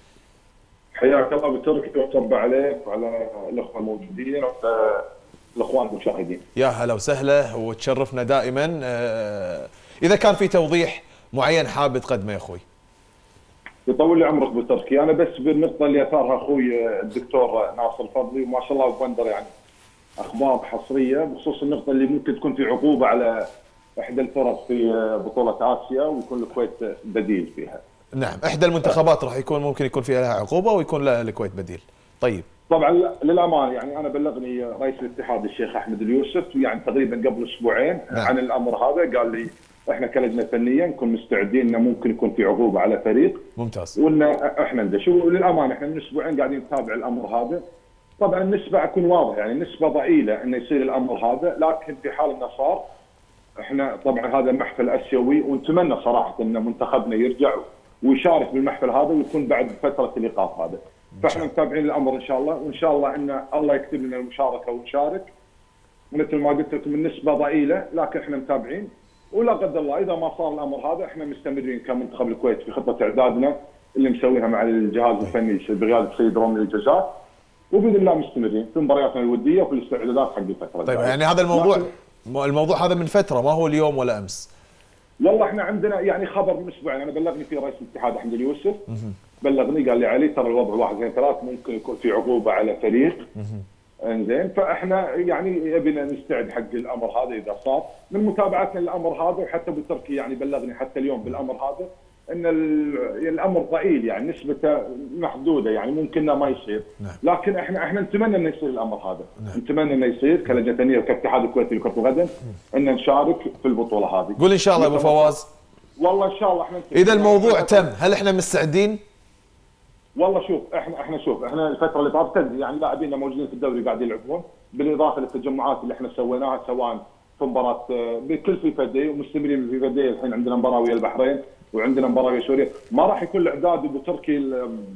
حياك الله بتركي وصب عليك وعلى الاخوة الموجودين وعلى الاخوان المشاهدين. يا هلا وسهلا وتشرفنا دائما. آه إذا كان في توضيح معين حاب تقدمه يا أخوي. يطول لي عمرك بتركي، أنا بس بالنقطة اللي أثارها أخوي الدكتور ناصر الفضلي، وما شاء الله بندر يعني اخبار حصريه بخصوص النقطه اللي ممكن تكون في عقوبه على احدى الفرق في بطوله اسيا ويكون الكويت بديل فيها. نعم، احدى المنتخبات راح يكون ممكن يكون فيها لها عقوبه ويكون لها الكويت بديل. طيب. طبعا للامانه يعني انا بلغني رئيس الاتحاد الشيخ احمد اليوسف يعني تقريبا قبل اسبوعين نعم. عن الامر هذا، قال لي احنا كلجنه فنيه نكون مستعدين انه ممكن يكون في عقوبه على فريق. ممتاز. وان احنا ندش، وللامانه احنا من اسبوعين قاعدين نتابع الامر هذا. طبعا النسبة أكون واضح يعني نسبة ضئيلة انه يصير الامر هذا، لكن في حال انه صار احنا طبعا هذا محفل اسيوي ونتمنى صراحة ان منتخبنا يرجع ويشارك بالمحفل هذا ويكون بعد فترة الايقاف هذا. فاحنا متابعين الامر ان شاء الله، وان شاء الله ان الله يكتب لنا المشاركة ونشارك. مثل ما قلت لكم النسبة ضئيلة لكن احنا متابعين، ولا قدر الله اذا ما صار الامر هذا احنا مستمرين كمنتخب الكويت في خطة اعدادنا اللي مسويها مع الجهاز الفني بقيادة السيد رامي الجزار، وباذن الله مستمرين في مبارياتنا الوديه وفي الاستعدادات حق الفتره. طيب يعني هذا الموضوع الموضوع هذا من فتره ما هو اليوم ولا امس؟ والله احنا عندنا يعني خبر من اسبوعين، انا بلغني فيه رئيس الاتحاد احمد اليوسف، بلغني قال لي علي ترى الوضع واحد اثنين ثلاث ممكن يكون في عقوبه على فريق. انزين فاحنا يعني يبينا نستعد حق الامر هذا اذا صار، من متابعتنا للامر هذا وحتى بالتركي يعني بلغني حتى اليوم بالامر هذا ان الامر ضئيل يعني نسبته محدوده يعني ممكن ما يصير. نعم. لكن احنا احنا نتمنى انه يصير الامر هذا. نعم. نتمنى انه يصير كلجنه فنيه وكاتحاد الكويتي لكره القدم ان نشارك في البطوله هذه. قول ان شاء الله يا ابو فواز. والله ان شاء الله احنا اذا الموضوع تم هل احنا مستعدين؟ والله شوف احنا احنا شوف احنا الفتره اللي طافت يعني لاعبينا موجودين في الدوري قاعدين يلعبون، بالاضافه للتجمعات اللي احنا سويناها سواء في مباراه بكل في فدي ومستمرين في فدي، الحين عندنا مباراه ويا البحرين وعندنا مباراه ويا سوريا، ما راح يكون الاعداد ابو تركي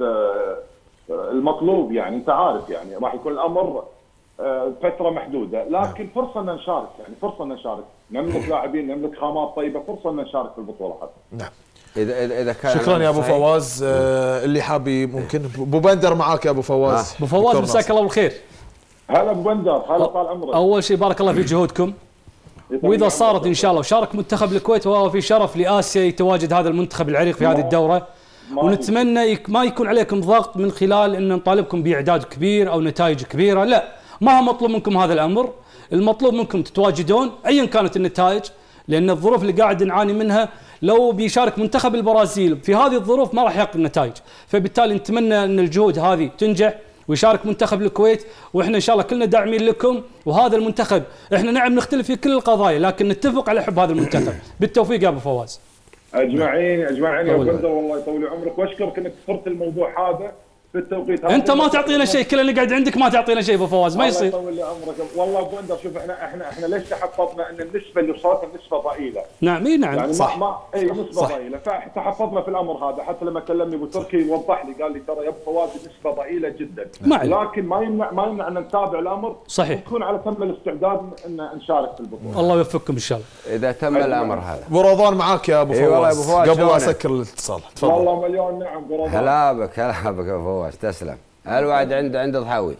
المطلوب يعني انت عارف يعني راح يكون الامر فتره محدوده، لكن فرصه ان نشارك يعني فرصه ان نشارك، نملك لاعبين نملك خامات طيبه، فرصه ان نشارك في البطوله هذه. نعم. اذا اذا اذا كان شكرا يا ابو فواز. آه اللي حابي ممكن ابو بندر معاك يا ابو فواز. ابو فواز مساك الله بالخير. هلا ابو بندر، هلا طال عمرك. اول شيء بارك الله في جهودكم، واذا صارت ان شاء الله وشارك منتخب الكويت وهو في شرف لاسيا يتواجد هذا المنتخب العريق في هذه الدوره، ونتمنى ما يكون عليكم ضغط من خلال ان نطالبكم باعداد كبير او نتائج كبيره، لا، ما هو مطلوب منكم هذا الامر، المطلوب منكم تتواجدون ايا كانت النتائج، لان الظروف اللي قاعد نعاني منها لو بيشارك منتخب البرازيل في هذه الظروف ما راح يحقق النتائج، فبالتالي نتمنى ان الجهود هذه تنجح ويشارك منتخب الكويت، واحنا ان شاء الله كلنا داعمين لكم. وهذا المنتخب احنا نعم نختلف في كل القضايا لكن نتفق على حب هذا المنتخب. بالتوفيق يا ابو فواز. اجمعين اجمعين يا بندر، والله يطول عمرك واشكرك انك اثرت الموضوع هذا في التوقيت هذا. انت ما تعطينا شيء، كلنا نقعد عندك ما تعطينا شيء ابو فواز، ما يصير. الله يطول لي عمرك والله ابو بندر. شوف احنا احنا احنا ليش تحفظنا ان النسبه اللي وصلت النسبه ضئيله. نعم اي نعم يعني صح. ما ما اي نسبه ضئيله، فتحفظنا في الامر هذا. حتى لما كلمني ابو تركي وضح لي قال لي ترى يا ابو فواز النسبه ضئيله جدا، لكن ما يمنع ما يمنع ان نتابع الامر صحيح، ونكون على تم الاستعداد ان نشارك في البطوله. الله يوفقكم ان شاء الله اذا تم الامر هذا. ابو رضوان معاك يا ابو فواز. والله ابو فواز قبل لا اسكر الاتصال تفضل. والله مليون نعم ابو رضوان. هلا بك هلا بك ابو فواز، تسلم. الواحد عنده عنده ضحاوي.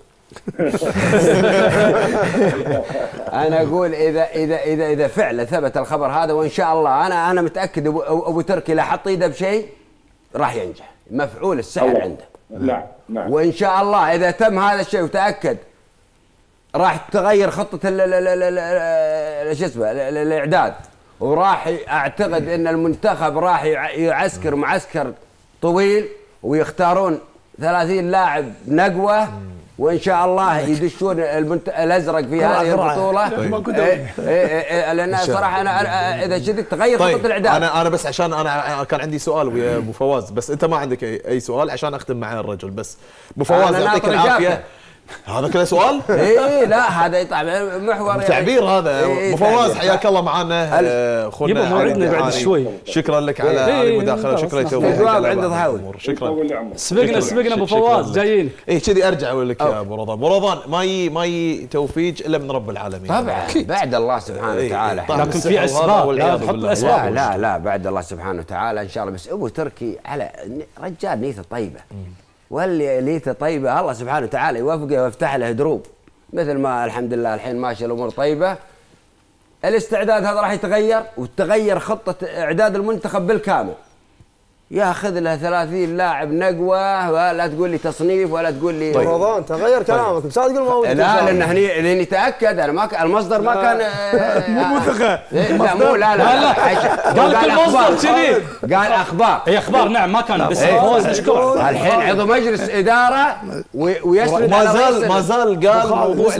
انا اقول اذا اذا اذا اذا فعلا ثبت الخبر هذا، وان شاء الله انا انا متاكد ابو, أبو تركي لا حط ايده بشيء راح ينجح، مفعول السحر عنده. نعم نعم. وان شاء الله اذا تم هذا الشيء وتاكد راح تغير خطه شو اسمه الاعداد، وراح اعتقد ان المنتخب راح يعسكر معسكر طويل ويختارون ثلاثين لاعب نقوة، وان شاء الله يدشون المنت... الازرق في هذه البطوله. لان صراحه انا اذا شدت تغير طيب خطه الاعداد. انا انا بس عشان انا كان عندي سؤال ويا ابو فواز، بس انت ما عندك اي, أي سؤال عشان اختم مع الرجل. بس ابو فواز يعطيك العافيه. هذا كله سؤال؟ اي لا هذا يطلع محور تعبير هذا. ابو فواز حياك الله معنا اخونا موعدنا بعد شوي. شكرا لك على هذه المداخله وشكرا لتوفيقك. جواب عند ضحاوي. شكرا. سبقنا سبقنا ابو فواز جايين. اي كذي ارجع اقول لك يا ابو رضوان. ابو رضوان ما ي ما ي توفيق الا من رب العالمين. طبعا بعد الله سبحانه وتعالى. لكن في اسباب لا تحط اسباب. لا لا بعد الله سبحانه وتعالى ان شاء الله. بس ابو تركي على رجال نيته طيبه، واللي نيته طيبه الله سبحانه وتعالى يوفقه ويفتح له دروب، مثل ما الحمد لله الحين ماشيه الامور طيبه. الاستعداد هذا راح يتغير، وتغير خطه اعداد المنتخب بالكامل. ياخذ له ثلاثين لاعب نقوه، ولا تقول لي تصنيف ولا تقول لي طيب. رمضان تغير كلامك، بس تقول ما ودي. لا لان هني لاني تاكد انا ما كان المصدر ما كان مو مثقه. لا مو لا لا, لا. قال لك المصدر كذي، قال اخبار. هي اخبار نعم ما كان. بس فواز نشكره الحين عضو مجلس اداره ويسرد ما زال ما زال قال موضوع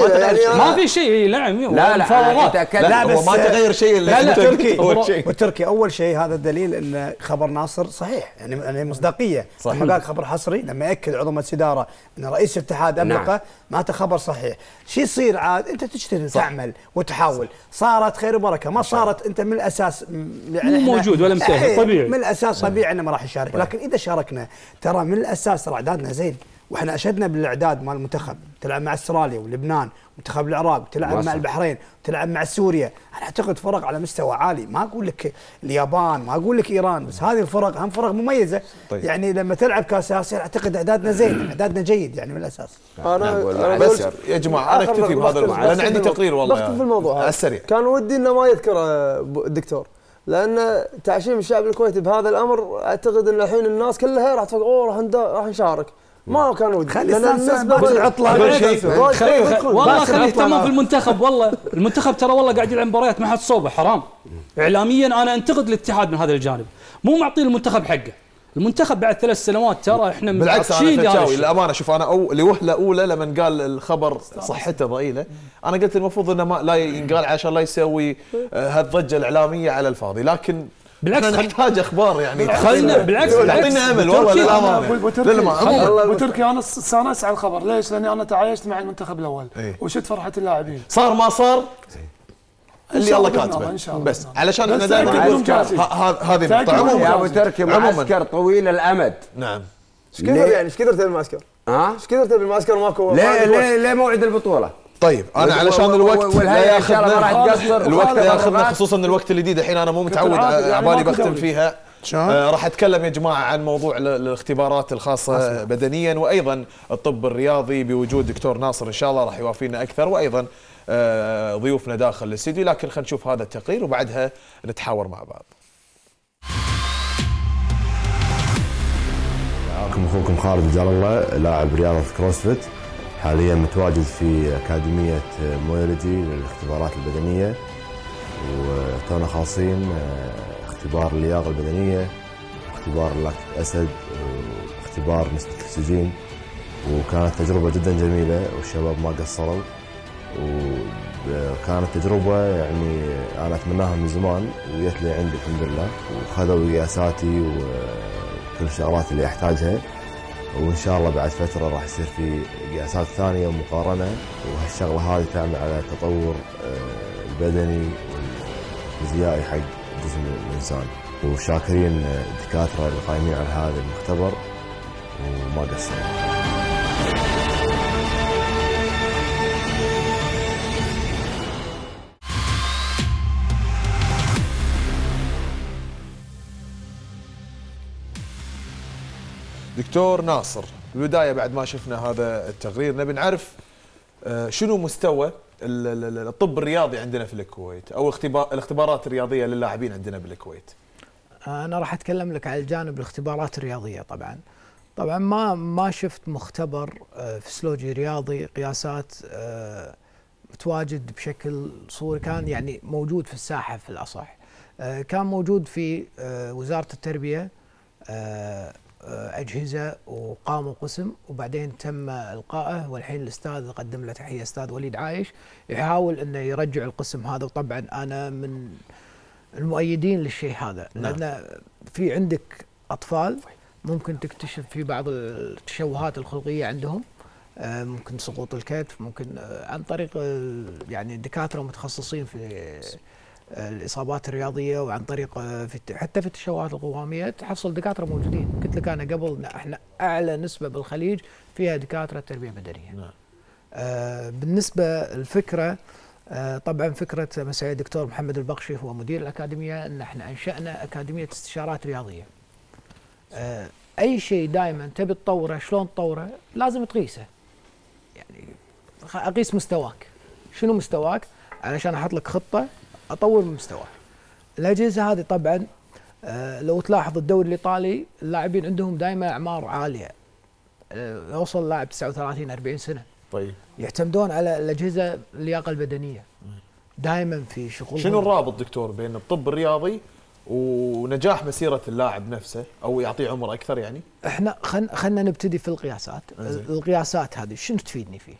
ما في شيء. نعم لا لا لا بس ما تغير شيء. لا تركي وتركي اول شيء هذا الدليل ان خبر ناصر صحيح، يعني يعني مصداقيه. لما قال خبر حصري، لما ياكد عضو مجلس اداره ان رئيس الاتحاد ابلغه، نعم. معناته خبر صحيح. شو يصير عاد؟ انت تجتهد تعمل وتحاول، صارت خير وبركه، ما صارت انت من الاساس يعني مو موجود ولا مسهل طبيعي. من الاساس طبيعي انه ما راح يشارك، لكن اذا شاركنا ترى من الاساس ترى اعدادنا زين، واحنا اشدنا بالاعداد مال المنتخب. تلعب مع استراليا ولبنان منتخب العراق، تلعب مع البحرين، تلعب مع سوريا. انا اعتقد فرق على مستوى عالي، ما اقول لك اليابان، ما اقول لك ايران، بس هذه الفرق هم فرق مميزه. طيب. يعني لما تلعب كاس اسيا اعتقد اعدادنا زين، اعدادنا جيد يعني من الاساس. انا بس يا جماعه انا اكتفي بهذا الموضوع لان عندي تقرير والله. بختم في الموضوع على السريع. كان ودي انه ما يذكر الدكتور، لان تعشيم الشعب الكويتي بهذا الامر اعتقد ان الحين الناس كلها راح تفكر اوه راح راح نشارك. ما كان ودي لان النسبه العطله والله خليه يهتمون في المنتخب. والله المنتخب ترى والله قاعد يلعب مباريات ما حد صوبه حرام. اعلاميا انا انتقد الاتحاد من هذا الجانب، مو معطي المنتخب حقه. المنتخب بعد ثلاث سنوات ترى احنا بالعكس. انا فتاوي للامانه شوف انا أو لوهله اولى لما قال الخبر صحته ضئيله، انا قلت المفروض انه ما لا ينقال عشان لا يسوي هالضجه الاعلاميه على الفاضي، لكن بالعكس نحتاج اخبار يعني. خلينا بالعكس يعطينا امل والله للامانه. ابو تركي انا استانست على الخبر، ليش؟ لاني انا تعايشت مع المنتخب الاول وشفت فرحه اللاعبين. صار ما صار اللي الله كاتبه بس علشان احنا دائما هذه النقطه. عموما يا ابو تركي معسكر طويل الامد. نعم. ايش كثر يعني ايش كثر تبي المعسكر؟ ها؟ ايش كثر تبي المعسكر ماكو؟ ليه ليه ليه موعد البطوله؟ طيب انا علشان الوقت لا ياخذنا راح تقصر الوقت لا ياخذنا، خصوصا الوقت الجديد الحين انا مو متعود عبالي بختم فيها. آه راح اتكلم يا جماعه عن موضوع الاختبارات الخاصه بدنيا، وايضا الطب الرياضي بوجود دكتور ناصر ان شاء الله راح يوافينا اكثر، وايضا آه ضيوفنا داخل الاستديو. لكن خلينا نشوف هذا التقرير وبعدها نتحاور مع بعض. معاكم اخوكم خالد جلال الله، لاعب رياضه كروسفيت، حاليا متواجد في اكاديميه مويرجي للاختبارات البدنيه، وتونا خالصين اختبار اللياقه البدنيه، اختبار لاكتيك اسيد، واختبار نسبه الاكسجين، وكانت تجربه جدا جميله والشباب ما قصروا، وكانت تجربه يعني انا اتمناها من زمان وجت لي عندي الحمد لله، وخذوا قياساتي وكل الشغلات اللي احتاجها، وان شاء الله بعد فتره راح يصير في قياسات ثانيه ومقارنه، وهالشغله هذه تعمل على التطور البدني والفيزيائي حق جسم الانسان، وشاكرين الدكاتره اللي قايمين على هذا المختبر وما قصروا. دكتور ناصر، بالبداية بعد ما شفنا هذا التقرير نبي نعرف شنو مستوى الطب الرياضي عندنا في الكويت أو الاختبارات الرياضية للاعبين عندنا بالكويت. أنا راح أتكلم لك على الجانب الاختبارات الرياضية. طبعا طبعا ما ما شفت مختبر فسيولوجي رياضي قياسات متواجد بشكل صوري، كان يعني موجود في الساحة في الأصح، كان موجود في وزارة التربية أجهزة وقاموا قسم، وبعدين تم إلقائه، والحين الأستاذ قدم له تحية أستاذ وليد عايش يحاول أنه يرجع القسم هذا، وطبعا أنا من المؤيدين للشيء هذا، لأن في عندك أطفال ممكن تكتشف في بعض التشوهات الخلقية عندهم، ممكن سقوط الكتف، ممكن عن طريق يعني دكاترة متخصصين في الإصابات الرياضية، وعن طريق في حتى في التشوهات القوامية تحصل دكاترة موجودين. قلت لك أنا قبل احنا أعلى نسبة بالخليج فيها دكاترة تربية بدنية. نعم. آه بالنسبة الفكرة آه طبعا فكرة مساعي الدكتور محمد البقشي هو مدير الأكاديمية أن احنا أنشأنا أكاديمية استشارات رياضية. آه أي شيء دائما تبي تطوره، شلون تطوره؟ لازم تقيسه. يعني أقيس مستواك. شنو مستواك؟ علشان أحط لك خطة اطور من مستواه. الاجهزه هذه طبعا آه لو تلاحظ الدوري الايطالي اللاعبين عندهم دائما اعمار عاليه، آه يوصل لاعب تسعة وثلاثين أربعين سنه. طيب يعتمدون على الاجهزه اللياقه البدنيه دائما في شغلهم. شنو الرابط دكتور بين الطب الرياضي ونجاح مسيره اللاعب نفسه او يعطيه عمر اكثر؟ يعني احنا خلينا خلينا نبتدي في القياسات. القياسات هذه شنو تفيدني فيه؟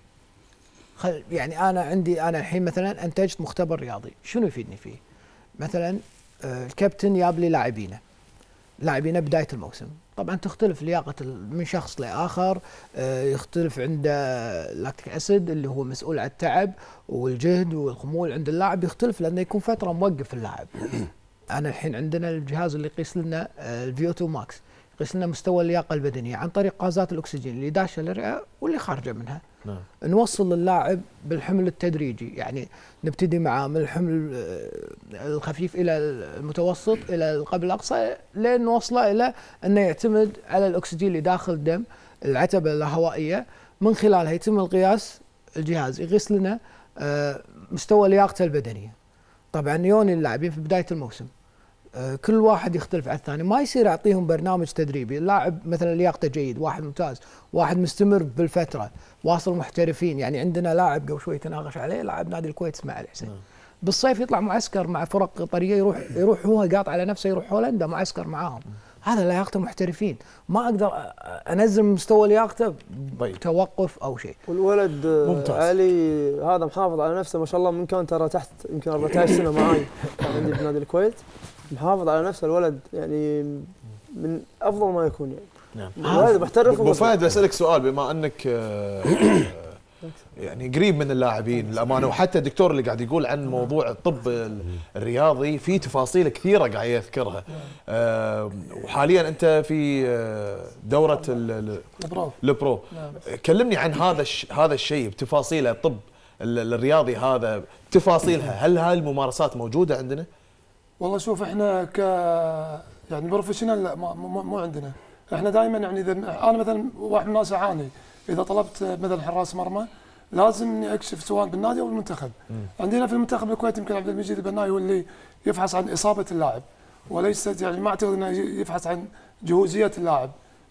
يعني أنا عندي أنا الحين مثلا أنتجت مختبر رياضي، شنو يفيدني فيه؟ مثلا الكابتن جاب لي لاعبينه لاعبينه بداية الموسم، طبعا تختلف لياقة من شخص لآخر، يختلف عنده لاكتيك أسيد اللي هو مسؤول عن التعب والجهد والخمول عند اللاعب، يختلف لأنه يكون فترة موقف اللاعب. أنا الحين عندنا الجهاز اللي يقيس لنا الفي او تو ماكس، يقيس لنا مستوى اللياقة البدنية عن طريق غازات الأكسجين اللي داشة للرئة واللي خارجة منها. نعم. نوصل للاعب بالحمل التدريجي، يعني نبتدي معاه من الحمل الخفيف الى المتوسط الى القبل الاقصى، لين نوصله الى انه يعتمد على الاكسجين اللي داخل الدم، العتبه الهوائيه، من خلالها يتم القياس. الجهاز يقيس لنا مستوى لياقته البدنيه. طبعا يوني اللاعبين في بدايه الموسم كل واحد يختلف عن الثاني، ما يصير اعطيهم برنامج تدريبي. اللاعب مثلا لياقته جيد، واحد ممتاز، واحد مستمر بالفتره، واصل محترفين. يعني عندنا لاعب قبل شوي تناقش عليه، لاعب نادي الكويت اسماعيل حسين، بالصيف يطلع معسكر مع فرق قطريه، يروح يروح هو قاطع على نفسه يروح هولندا معسكر معاهم. هذا لياقته محترفين، ما اقدر انزل مستوى لياقته بتوقف او شيء. والولد ممتاز. علي هذا محافظ على نفسه ما شاء الله، من كان ترى تحت يمكن أربعة عشر سنه معاي عندي بنادي الكويت، محافظ على نفسه الولد، يعني من افضل ما يكون. يعني نعم. الولد محترف. ابو فهد بسالك سؤال، بما انك يعني قريب من اللاعبين الامانه، وحتى الدكتور اللي قاعد يقول عن موضوع الطب الرياضي في تفاصيل كثيره قاعد يذكرها، أه وحاليا انت في دوره البرو البرو كلمني عن هذا هذا الشيء بتفاصيله، الطب الرياضي هذا تفاصيلها، هل هاي الممارسات موجوده عندنا؟ والله شوف احنا ك يعني بروفيشنال لا مو مو عندنا، احنا دائما يعني اذا انا مثلا واحد من الناس اعاني اذا طلبت مثلا حراس مرمى لازم اني اكشف سواء بالنادي او بالمنتخب. م. عندنا في المنتخب الكويتي يمكن عبد المجيد البناي هو اللي يفحص عن اصابه اللاعب، وليس يعني ما اعتقد انه يفحص عن جهوزيه اللاعب،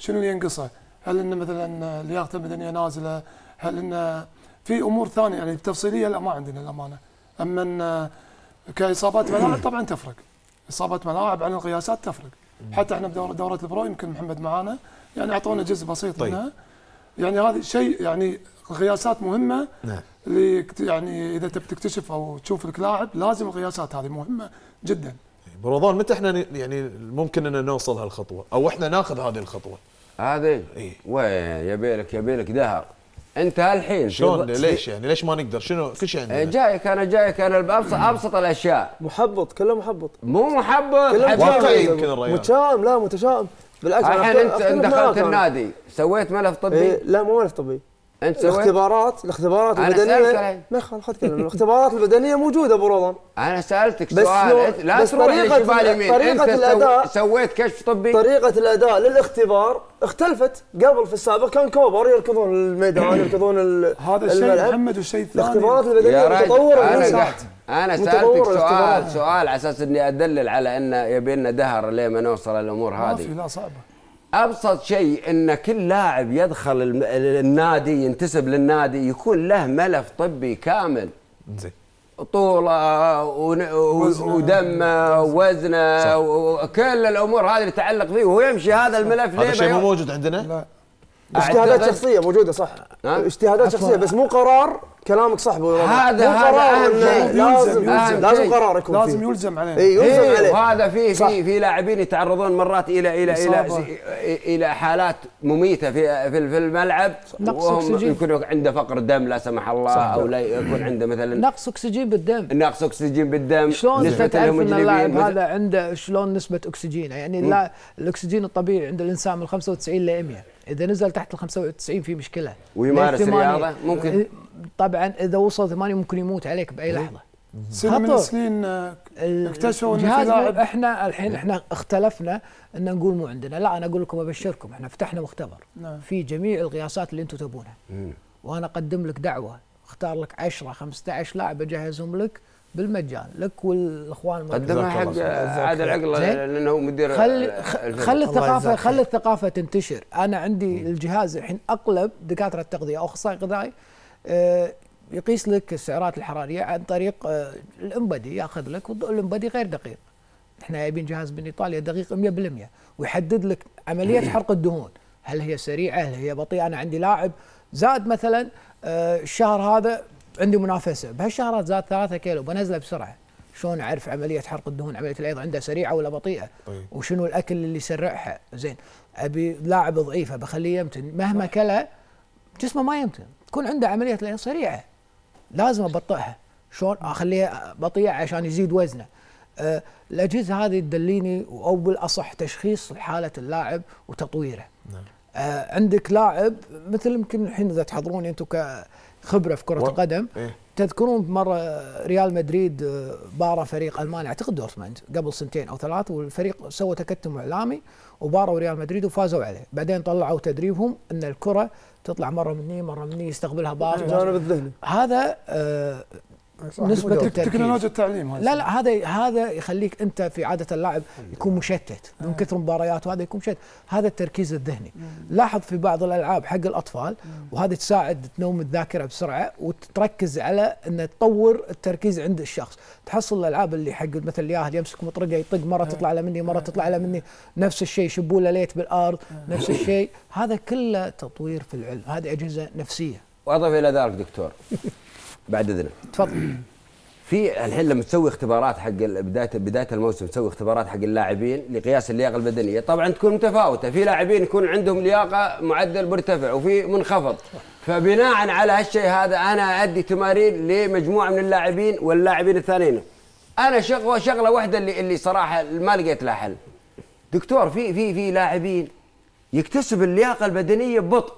شنو اللي ينقصه؟ هل انه مثلا لياقته البدنيه نازله؟ هل انه في امور ثانيه يعني تفصيليه لا ما عندنا الامانه. اما إن كاصابات ملاعب طبعا تفرق. اصابات ملاعب عن القياسات تفرق. حتى احنا بدوره دوره البرو يمكن محمد معانا يعني اعطونا جزء بسيط طيب. منها. يعني هذا شيء يعني القياسات مهمه. نعم. اللي يعني اذا تبي تكتشف او تشوف لك لاعب لازم القياسات هذه مهمه جدا. برمضان متى احنا يعني ممكن ان نوصل هالخطوه او احنا ناخذ هذه الخطوه؟ هذه إيه؟ وين يبي لك يبي لك دهر. انت الحين شلون ليش يعني ليش ما نقدر؟ شنو كل شيء عندنا؟ جايك انا جايك انا بابسط ابسط الاشياء. محبط كله محبط. مو محبط واقعي يمكن الريال. متشائم لا متشائم بالعكس. الحين انت دخلت النادي سويت ملف طبي؟ إيه لا مو ملف طبي. انت سويت الاختبارات الاختبارات البدنيه ما خل خذ كلام الاختبارات البدنيه موجوده ابو رمضان. انا سالتك سؤال لا تروح لشمال يمين. طريقه الاداء سويت كشف طبي؟ طريقه الاداء للاختبار اختلفت. قبل في السابق كان كوبر يركضون الميدان يركضون هذا الشيء محمد والشيء الثاني الاختبارات البدنيه متطوره. انا انا سالتك سؤال سؤال على اساس اني ادلل على انه يبي لنا دهر ليه ما نوصل الامور هذه. ما في لا صعبه. ابسط شيء ان كل لاعب يدخل النادي ينتسب للنادي يكون له ملف طبي كامل. زين. طوله ودمه ووزنه وكل الامور هذه اللي تتعلق فيه وهو يمشي هذا الملف. هذا الشيء مو موجود عندنا؟ لا. اجتهادات شخصيه موجوده صح. اجتهادات شخصيه بس مو قرار. كلامك صح ابو هذا هذا اهم شيء. لازم لازم قرار يكون لازم فيه. يلزم عليه. اي يلزم عليه. وهذا فيه في في لاعبين يتعرضون مرات الى الى الى الى حالات مميته في في الملعب وهم يكون عنده فقر دم لا سمح الله او لا يكون عنده مثلا نقص اكسجين بالدم. نقص اكسجين بالدم. شلون تعرف ان اللاعب هذا عنده شلون نسبه اكسجين؟ يعني لا الاكسجين الطبيعي عند الانسان من خمسة وتسعين ل مئة. اذا نزل تحت ال خمسة وتسعين في مشكله. ويمارس رياضه ممكن طبعا اذا وصل ثمانية ممكن يموت عليك باي لحظه. سنه من السنين اكتشفوا ان في لاعب. احنا الحين احنا اختلفنا ان نقول مو عندنا. لا انا اقول لكم ابشركم احنا فتحنا مختبر نعم. في جميع القياسات اللي انتم تبونها. وانا اقدم لك دعوه اختار لك عشرة خمسة عشر لاعب اجهزهم لك بالمجان لك والاخوان. قدمها حق عادل عقله لانه هو مدير. خلي خلي الثقافه خلي الثقافه تنتشر. انا عندي الجهاز الحين اغلب دكاتره التغذيه او اخصائي غذائي آه يقيس لك السعرات الحراريه عن طريق آه الامبادي. ياخذ لك الامبادي غير دقيق. احنا جايبين جهاز من ايطاليا دقيق مئة بالمئة ويحدد لك عمليه حرق الدهون هل هي سريعه هل هي بطيئه. انا عندي لاعب زاد مثلا آه الشهر هذا عندي منافسه بهالشهرات زاد ثلاثة كيلو بنزله بسرعه. شلون اعرف عمليه حرق الدهون عمليه الايض عنده سريعه ولا بطيئه؟ طيب. وشنو الاكل اللي يسرعها؟ زين ابي لاعب ضعيفه بخليه يمتن مهما كلا جسمه ما يمتن تكون عنده عمليه الايض سريعه لازم ابطئها. شلون اخليها بطيئه عشان يزيد وزنه؟ أه الاجهزه هذه تدليني او بالاصح تشخيص حاله اللاعب وتطويره. نعم. أه عندك لاعب مثل يمكن الحين اذا تحضرون انتم كخبره في كره و... القدم إيه؟ تذكرون مره ريال مدريد بارى فريق الماني اعتقد دورتموند قبل سنتين او ثلاث والفريق سوى تكتم اعلامي وباروا ريال مدريد وفازوا عليه. بعدين طلعوا تدريبهم ان الكره تطلع مره مني مره مني يستقبلها باص. الجانب الذهني هذا آه نسبة التركيز. تكنولوجيا التعليم لا لا هذا هذا يخليك انت في عاده اللاعب يكون مشتت من كثر مباريات وهذا يكون مشتت. هذا التركيز الذهني. لاحظ في بعض الالعاب حق الاطفال وهذه تساعد تنوم الذاكره بسرعه وتركز على ان تطور التركيز عند الشخص. تحصل الالعاب اللي حق مثل الياهل يمسك مطرقه يطق مره تطلع على مني مره تطلع على مني نفس الشيء شبوله ليت بالارض نفس الشيء. هذا كله تطوير في العلم. هذه اجهزه نفسيه. واضف الى ذلك دكتور بعد اذنك تفضل. في الحين لما تسوي اختبارات حق بدايه بدايه الموسم تسوي اختبارات حق اللاعبين لقياس اللياقه البدنيه طبعا تكون متفاوته. في لاعبين يكون عندهم لياقه معدل مرتفع وفي منخفض. فبناء على هالشيء هذا انا ادي تمارين لمجموعه من اللاعبين واللاعبين الثانيين. انا شغله شغله واحده اللي اللي صراحه ما لقيت لها حل. دكتور في في في لاعبين يكتسب اللياقه البدنيه ببطء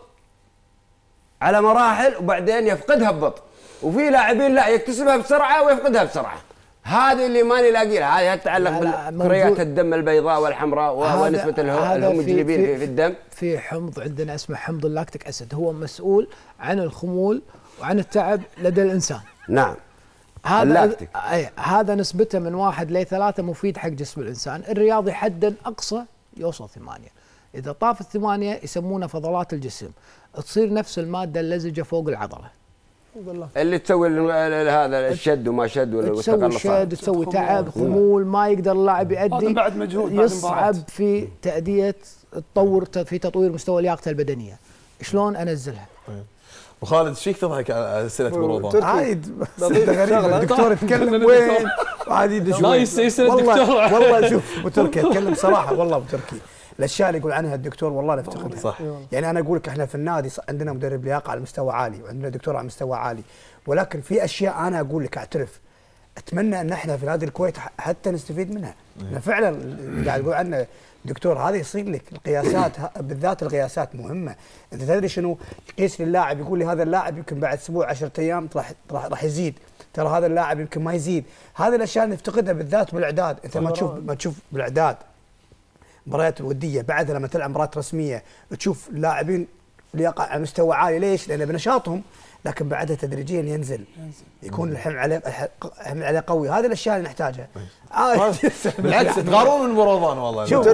على مراحل وبعدين يفقدها ببطء. وفي لاعبين لا يكتسبها بسرعه ويفقدها بسرعه. هذه اللي ماني لاقي لها. هذه تتعلق بكريات الدم البيضاء والحمراء ونسبه الهيموجلوبين في, في الدم. في حمض عندنا اسمه حمض اللاكتيك اسيد هو مسؤول عن الخمول وعن التعب لدى الانسان. نعم. هذا اللاكتيك اي هذا نسبته من واحد لثلاثة مفيد حق جسم الانسان. الرياضي حدا اقصى يوصل ثمانية. اذا طاف الثمانيه يسمونه فضلات الجسم، تصير نفس الماده اللزجه فوق العضله اللي تسوي هذا الشد وما شد ولا تسوي شد، تسوي تعب، خمول، ما يقدر اللاعب يؤدي، بعد مجهود، يصعب في تأدية تطور في تطوير مستوى لياقته البدنية. شلون انزلها؟ وخالد ايش فيك تضحك على اسئله بروضان؟ عايد غريبه الدكتور يتكلم وين عاد يدش لا يسال الدكتور. والله شوف ابو تركي اتكلم صراحه، والله ابو تركي الاشياء اللي يقول عنها الدكتور والله نفتقدها. صح. يعني انا اقول لك احنا في النادي عندنا مدرب لياقه على مستوى عالي وعندنا دكتور على مستوى عالي، ولكن في اشياء انا اقول لك اعترف اتمنى ان احنا في نادي الكويت حتى نستفيد منها. احنا فعلا قاعد يقول عنه دكتور هذا يصير لك القياسات، بالذات القياسات مهمه. انت تدري شنو يقيس للاعب، يقول لي هذا اللاعب يمكن بعد اسبوع عشرة ايام راح راح يزيد، ترى هذا اللاعب يمكن ما يزيد. هذه الاشياء نفتقدها بالذات بالاعداد. انت ما تشوف ما تشوف بالاعداد مباريات الوديه، بعد لما تلعب مباريات رسميه تشوف لاعبين لياقه على مستوى عالي. ليش؟ لان بنشاطهم، لكن بعدها تدريجيا ينزل، يكون الحمل عليه الحمل عليه قوي. هذه الاشياء اللي نحتاجها. بالعكس تغارون من بروضان والله. شوف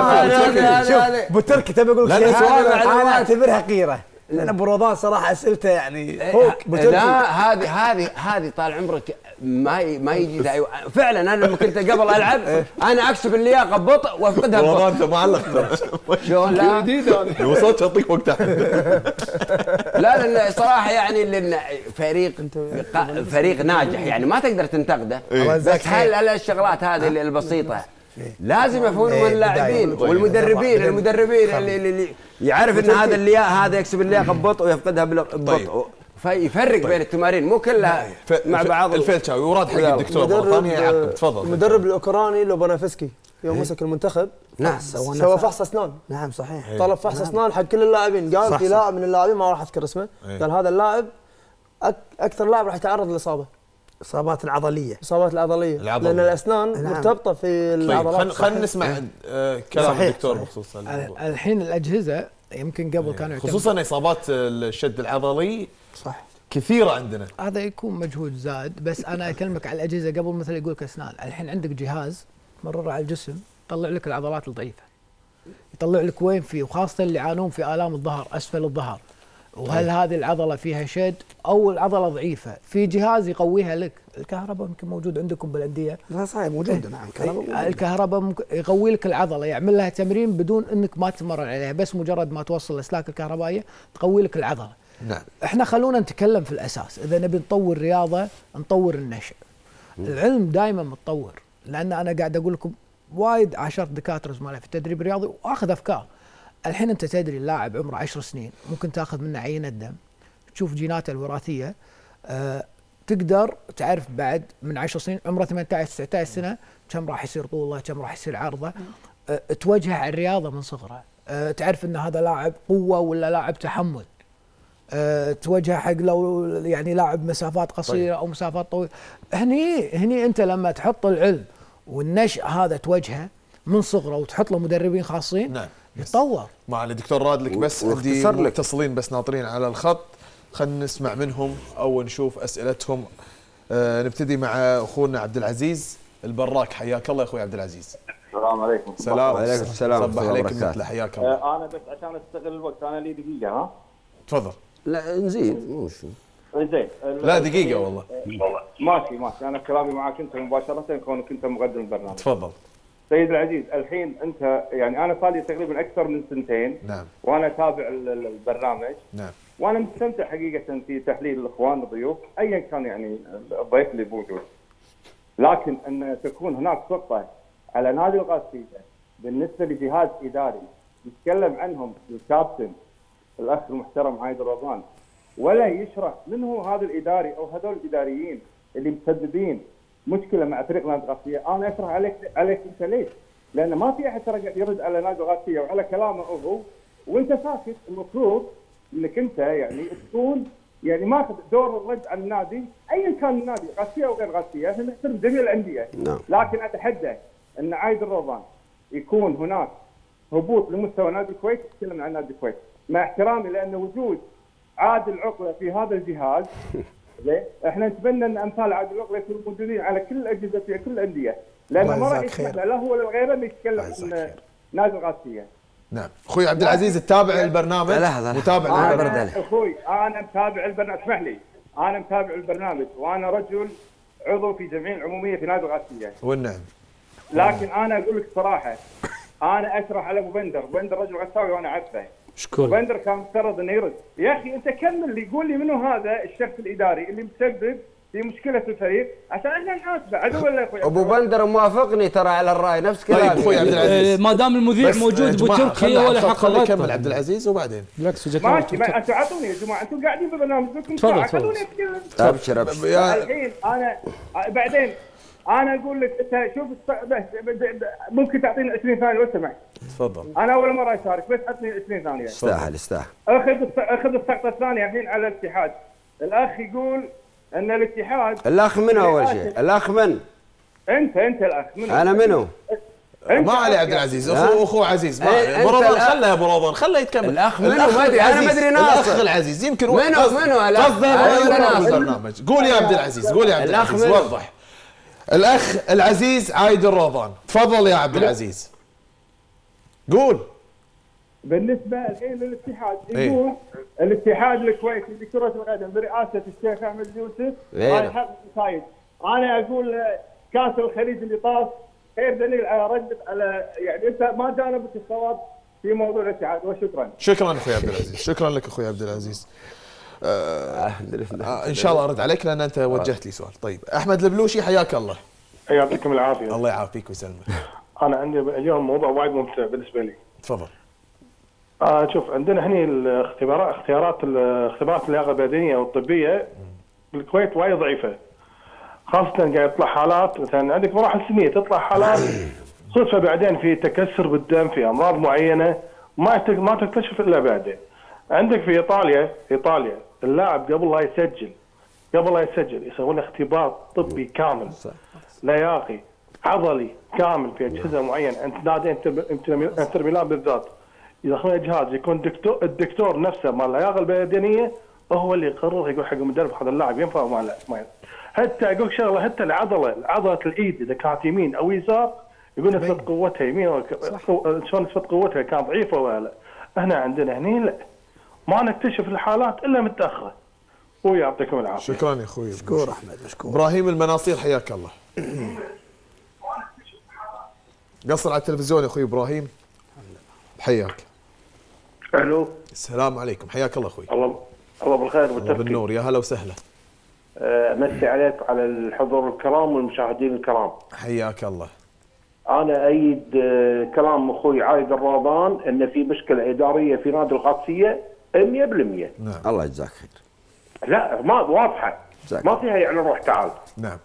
ابو تركي تبي اقول لك شيء، انا اعتبرها قيره لان ابو رمضان صراحه اسئلته يعني فوق. لا هذه هذه هذه طال عمرك ما ما يجي داعي. فعلا انا لما كنت قبل العب انا اكسب اللياقه ببطء وافقدها ببطء. رمضان انت معلق ترى. شلون؟ لا جديد انا وصلت اعطيك وقتها. لا لا صراحه يعني لان فريق فريق ناجح يعني ما تقدر تنتقده. بس هل الشغلات هذه البسيطه لازم يفهمون اللاعبين والمدربين المدربين اللي, اللي يعرف ان هذا اللياقه هذا يكسب اللياقه ببطء ويفقدها ببطء. فيفرق بين التمارين مو كلها مع بعض. الفيلتشاوي وراد حق الدكتور مره ثانيه يعقب. تفضل. المدرب الاوكراني لوبانافسكي يوم مسك المنتخب نعم سوى فحص اسنان. نعم صحيح. طلب فحص اسنان حق كل اللاعبين. قال في لاعب من اللاعبين ما راح اذكر اسمه، قال هذا اللاعب اكثر لاعب راح يتعرض للاصابه. اصابات العضليه. اصابات العضليه العضلية. لان الاسنان نعم. مرتبطه في العضلات. خلينا نسمع آه كلام صحيح. الدكتور بخصوص الموضوع. الحين الاجهزه يمكن قبل كانوا خصوصا اصابات الشد العضلي صح كثيره عندنا. هذا يكون مجهود زاد. بس انا اكلمك على الاجهزه قبل مثل يقول لك اسنان. الحين عندك جهاز مرر على الجسم يطلع لك العضلات الضعيفه، يطلع لك وين في، وخاصه اللي يعانون في الام الظهر اسفل الظهر، وهل هذه العضله فيها شد او العضله ضعيفه، في جهاز يقويها لك. الكهرباء يمكن موجود عندكم بالانديه. لا صحيح موجود. نعم الكهرباء الكهرباء يقوي لك العضله، يعمل لها تمرين بدون انك ما تتمرن عليها، بس مجرد ما توصل الاسلاك الكهربائيه تقوي لك العضله. نعم. احنا خلونا نتكلم في الاساس. اذا نبي نطور رياضه نطور النشء. العلم دائما متطور، لان انا قاعد اقول لكم وايد عشرة دكاتره زملاء في التدريب الرياضي واخذ افكار. الحين انت تدري اللاعب عمره عشر سنين ممكن تاخذ منه عينه دم تشوف جيناته الوراثيه، أه تقدر تعرف بعد من عشر سنين عمره ثمانية عشر تسعة عشر سنه كم راح يصير طوله، كم راح يصير عرضه. أه توجهه على الرياضه من صغره. أه تعرف ان هذا لاعب قوه ولا لاعب تحمل. أه توجهه حق لو يعني لاعب مسافات قصيره طيب. او مسافات طويله. هني هني انت لما تحط العلم والنشء هذا توجهه من صغره وتحط له مدربين خاصين نعم. يتطور. مع الدكتور راد لك بس عندي متصلين بس ناطرين على الخط، خلينا نسمع منهم او نشوف اسئلتهم. آه نبتدي مع اخونا عبد العزيز البراك. حياك الله يا اخوي عبد العزيز. السلام عليكم. السلام وعليكم السلام. صباح عليكم مثل حياك الله. آه انا بس عشان استغل الوقت انا لي دقيقه. ها تفضل. لا نزيد مو شو زين. لا دقيقه والله. ماشي ماشي. انا كلامي معك انت مباشره كونك انت مقدم البرنامج. تفضل. سيد العزيز الحين انت يعني انا صار لي تقريبا اكثر من سنتين نعم وانا اتابع البرنامج نعم وانا مستمتع حقيقه في تحليل الاخوان الضيوف ايا كان يعني الضيف اللي موجود. لكن ان تكون هناك خطه على نادي القادسيه بالنسبه لجهاز اداري يتكلم عنهم الكابتن الاخ المحترم عايد الرضوان ولا يشرح من هو هذا الاداري او هذول الاداريين اللي مسببين مشكله مع فريق نادي القادسيه. انا اشرح عليك عليك انت ليش؟ لان ما في احد ترى يرد على نادي القادسيه وعلى كلامه هو وانت ساكت. المفروض انك انت يعني تكون يعني ماخذ دور الرد على النادي ايا كان النادي قادسيه او غير قادسيه. احنا نحترم جميع الانديه نعم. لكن اتحدى ان عايد الرضوان يكون هناك هبوط لمستوى نادي الكويت. تكلم عن نادي الكويت مع احترامي لان وجود عادل عقله في هذا الجهاز زين. احنا نتمنى ان امثال عادل العقله يكونوا موجودين على كل الاجهزه في كل الانديه لانه ما راح يسمح لا هو ولا غيره انه يتكلم عن نادي القادسيه. نعم. اخوي عبد العزيز تتابع البرنامج؟ لحظه متابع البرنامج. اخوي انا متابع البرنامج، اسمح لي، انا متابع البرنامج وانا رجل عضو في جمعيه العموميه في نادي الغاسيه. والنعم. لكن انا اقول لك صراحه، انا اشرح على ابو بندر، بندر رجل غساوي وانا اعرفه. شكرا. بندر كان مفترض انه يرد، يا اخي انت كمل لي، قول لي منو هذا الشخص الاداري اللي مسبب في مشكله الفريق عشان احنا نحاسبه، عدو ولا يا اخوي؟ ابو بندر موافقني ترى على الراي نفس كلامي. طيب اخوي عبد العزيز، ما دام المذيع موجود بتركيا ولا حق خليه يكمل عبد العزيز وبعدين بالعكس. ماشي، ما انتم اعطوني يا جماعه، انتم قاعدين ببرنامجكم تفضل خلوني اتكلم. ابشر ابشر. الحين انا بعدين انا اقول لك انت شوف ممكن تعطيني عشرين ثانيه لو سمحت؟ تفضل. انا اول مره اشارك بس اعطني عشرين ثانيه. استاهل استاهل. اخذ اخذ السقطه الثانيه الحين على الاتحاد. الاخ يقول ان الاتحاد. الاخ منو اول شيء؟ الاخ من؟ انت انت الاخ منو؟ انا منو؟ ما علي عبد العزيز، اخو اخو عزيز، ما ابو رمضان خله يا ابو رمضان خله يتكمل. الاخ منو؟ ما ادري انا ما ادري ناصر. الاخ العزيز يمكن منو منو الاخ؟ قصده البرنامج. قول يا عبد العزيز، قول يا عبد العزيز، وضح. الاخ العزيز عايد الروضان، تفضل يا عبد العزيز. قول. بالنسبه الحين للاتحاد يقول الاتحاد الكويتي لكره القدم برئاسه الشيخ احمد يوسف هاي حق نتائج. انا اقول كاس الخليج اللي طاف غير دليل على رده على يعني انت ما جانبك الصواب في موضوع الاتحاد. وشكرا. شكرا اخوي عبد العزيز، شكرا لك اخوي عبد العزيز. آه آه ان شاء الله ارد عليك لان انت وجهت لي سؤال. طيب احمد البلوشي حياك الله. يعطيكم العافيه. الله يعافيك ويسلمك. انا عندي اليوم موضوع وايد ممتع بالنسبه لي. تفضل. آه شوف عندنا هني الاختبارات اختيارات اختبارات اللياقه البدنيه والطبيه بالكويت وايد ضعيفه. خاصه قاعد يطلع حالات مثلا عندك مراحل سنيه تطلع حالات صدفه بعدين في تكسر بالدم في امراض معينه ما ما تكتشف الا بعدين. عندك في ايطاليا ايطاليا اللاعب قبل لا يسجل قبل لا يسجل يسوي له اختبار طبي كامل لياقي عضلي كامل في اجهزه معينه. انت نادي انتر ميلان بالذات يدخلون جهاز يكون دكتور الدكتور نفسه مال اللياقه البدنيه هو اللي يقرر يقول حق المدرب هذا اللاعب ينفع ولا لا ما ينفع. حتى اقول شغله حتى العضله عضله الايد اذا كانت يمين او يسار يقول نسبه قوتها يمين شلون نسبه قوتها كانت ضعيفه ولا لا. احنا عندنا هني لا ما نكتشف الحالات الا متاخره. ويعطيكم العافيه. شكرا يا اخوي. مشكور احمد مشكور. ابراهيم المناصير حياك الله. قصر على التلفزيون يا اخوي ابراهيم. حياك. الو. السلام عليكم، حياك الله اخوي. الله الله بالخير والتوفيق. بالنور، يا هلا وسهلا. امسي عليك على الحضور الكرام والمشاهدين الكرام. حياك الله. انا ايد كلام اخوي عايد الروضان ان في مشكله اداريه في نادي القادسيه مية بالمية. نعم. الله يجزاك خير. لا ما واضحه ما فيها يعني روح تعال. نعم.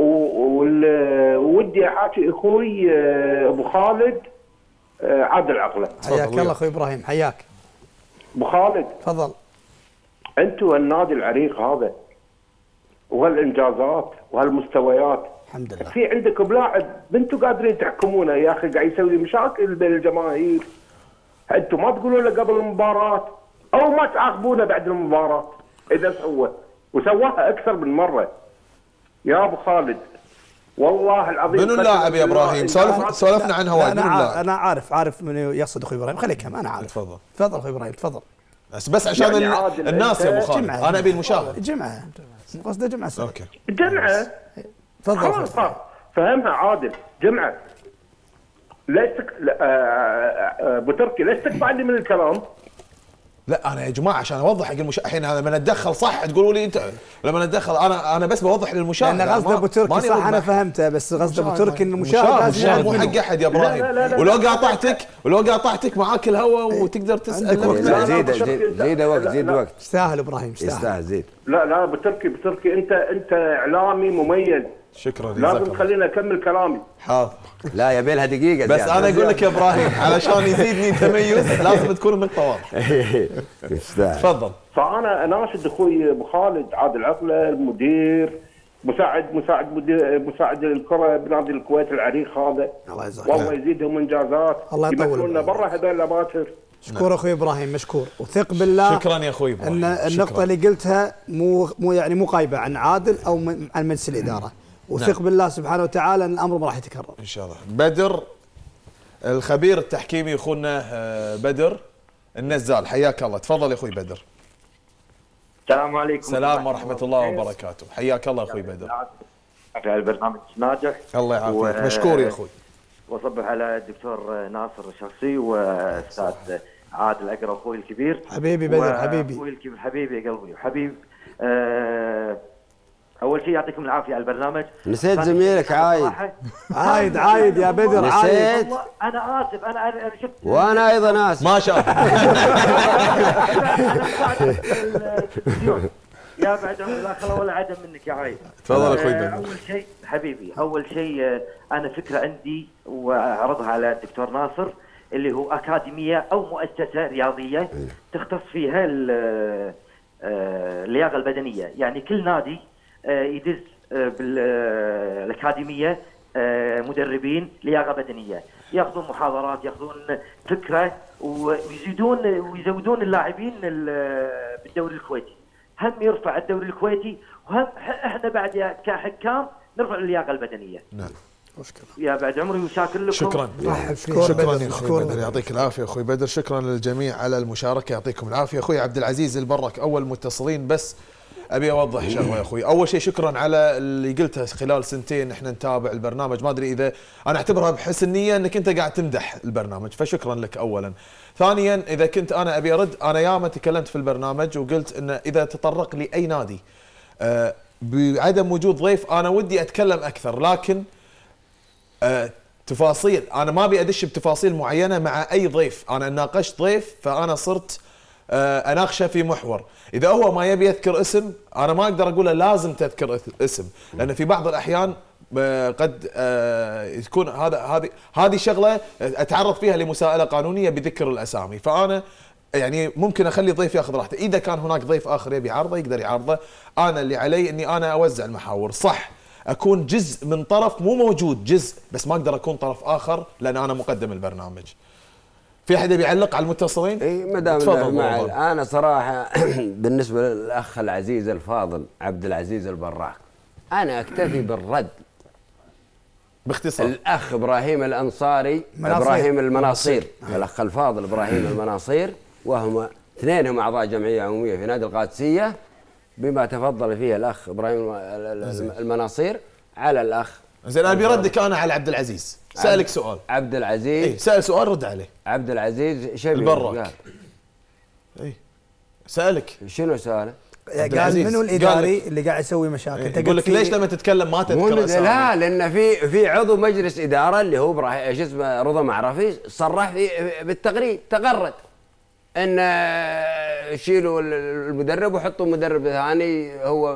وودي احاكي اخوي ابو خالد عادل عقله. حياك الله اخوي ابراهيم حياك. ابو خالد تفضل. انتم النادي العريق هذا وهالانجازات وهالمستويات الحمد لله في عندكم لاعب انتم قادرين تحكمونه يا اخي قاعد يسوي مشاكل بين الجماهير. انتم ما تقولون له قبل المباراه او ما تعاقبونه بعد المباراه اذا سوى وسواها اكثر من مره. يا ابو خالد والله العظيم منو اللاعب يا ابراهيم؟ سولف سولفنا عنها وايد. انا انا عارف عارف من يقصد اخوي ابراهيم. خليك انا عارف. تفضل تفضل اخوي ابراهيم تفضل. بس بس عشان يعني الناس يا ابو خالد انا ابي المشاهد. جمعه قصده جمعه. اوكي جمعه. تفضل. خلاص فهمها عادل جمعه. ليش تك... ابو تركي ليش تقطعني من الكلام؟ لا انا يا جماعه عشان اوضح حق المشاهد الحين هذا لما اتدخل صح تقولوا لي انت لما اتدخل انا انا بس بوضح للمشاهد. لان قصد ابو تركي صح انا فهمته بس قصد ابو تركي ان المشاهد مو حق احد يا ابراهيم. ولو قاطعتك ولو قاطعتك معاك الهواء وتقدر تسال. زيد زيد وقت زيد وقت. يستاهل ابراهيم يستاهل زيد. لا لا ابو تركي ابو تركي انت انت اعلامي مميز. شكرا. لازم تخليني اكمل كلامي. حاضر. لا يبي لها دقيقه بس انا اقول لك يا ابراهيم علشان يزيدني تميز لازم تكون النقطه واضحه. تفضل. فانا اناشد اخوي ابو خالد عادل عقله المدير مساعد مساعد مدير مساعد الكره بنادي الكويت العريق هذا. الله يجزاك والله يزيدهم انجازات. الله يطول لنا برا هذول الاباتر. مشكور اخوي ابراهيم مشكور وثق بالله. شكرا يا اخوي ابراهيم. ان النقطه اللي قلتها مو مو يعني مو غايبه عن عادل او عن مجلس الاداره. وثق نعم. بالله سبحانه وتعالى ان الامر ما راح يتكرر ان شاء الله. بدر الخبير التحكيمي اخونا بدر النزال، حياك الله، تفضل يا اخوي بدر. السلام عليكم. السلام ورحمه الله وبركاته، حياك الله اخوي بدر. على البرنامج ناجح. الله يعافيك، و... مشكور يا اخوي. وصبح على الدكتور ناصر الشخصي واستاذ عادل اقرا اخوي الكبير. حبيبي بدر حبيبي. اخوي الكبير حبيبي يا قلبي وحبيب. أه اول شيء يعطيكم العافيه على البرنامج. نسيت زميلك عايد. عايد عايد يا بدر عايد. والله انا اسف انا انا شفت وانا ايضا اسف. ما شاء الله. يا بعد لا خلا ولا عدم منك يا عايد. تفضل اخوي بدر. اول شيء حبيبي اول شيء انا فكره عندي واعرضها على الدكتور ناصر اللي هو اكاديميه او مؤسسه رياضيه تختص فيها اللياقه البدنيه، يعني كل نادي يدز بالاكاديميه مدربين لياقه بدنيه، ياخذون محاضرات، ياخذون فكره ويزيدون ويزودون اللاعبين بالدوري الكويتي، هم يرفع الدوري الكويتي وهم احنا بعد كحكام نرفع اللياقه البدنيه. نعم. مشكلة. يا بعد عمري وشاكر لكم. شكرا. شكرا يا اخوي بدر، يعطيك العافيه اخوي بدر، شكرا للجميع على المشاركه، يعطيكم العافيه. اخوي عبد العزيز البرك اول متصلين، بس ابي اوضح شغله يا اخوي. اول شيء شكرا على اللي قلته، خلال سنتين احنا نتابع البرنامج، ما ادري اذا انا اعتبرها بحسن نيه انك انت قاعد تمدح البرنامج، فشكرا لك اولا. ثانيا اذا كنت انا ابي ارد، انا ياما تكلمت في البرنامج وقلت ان اذا تطرق لي اي نادي أه بعدم وجود ضيف انا ودي اتكلم اكثر، لكن أه تفاصيل انا ما ابي ادش بتفاصيل معينه مع اي ضيف، انا ناقشت ضيف فانا صرت أه اناقشه في محور، اذا هو ما يبي يذكر اسم انا ما اقدر اقول له لازم تذكر اسم، لان في بعض الاحيان قد تكون هذا هذه هذه شغله اتعرض فيها لمساءله قانونيه بذكر الاسامي، فانا يعني ممكن اخلي ضيف ياخذ راحته، اذا كان هناك ضيف اخر يبي يعرضه يقدر يعرضه، انا اللي علي اني انا اوزع المحاور، صح اكون جزء من طرف مو موجود جزء، بس ما اقدر اكون طرف اخر لان انا مقدم البرنامج. في احد يبي يعلق على المتصلين؟ اي ما دام انا صراحه بالنسبه للاخ العزيز الفاضل عبد العزيز البراك انا اكتفي بالرد باختصار. الاخ ابراهيم الانصاري مناصير. ابراهيم المناصير الاخ الفاضل ابراهيم المناصير، وهم اثنين هم اعضاء جمعيه عموميه في نادي القادسيه، بما تفضل فيه الاخ ابراهيم المناصير على الاخ. زين انا بردك انا على عبد العزيز، سالك سؤال. عبد العزيز اي سال سؤال رد عليه. عبد العزيز شبيه البراك اي سالك شنو سؤاله؟ قال منو الاداري اللي قاعد يسوي مشاكل؟ إيه؟ يقول لك ليش لما تتكلم ما تذكر اسامي؟ لا لان في في عضو مجلس اداره اللي هو ابراهيم شو اسمه رضا معرفي صرح في بالتغريد تغرد ان شيلوا المدرب وحطوا مدرب ثاني، هو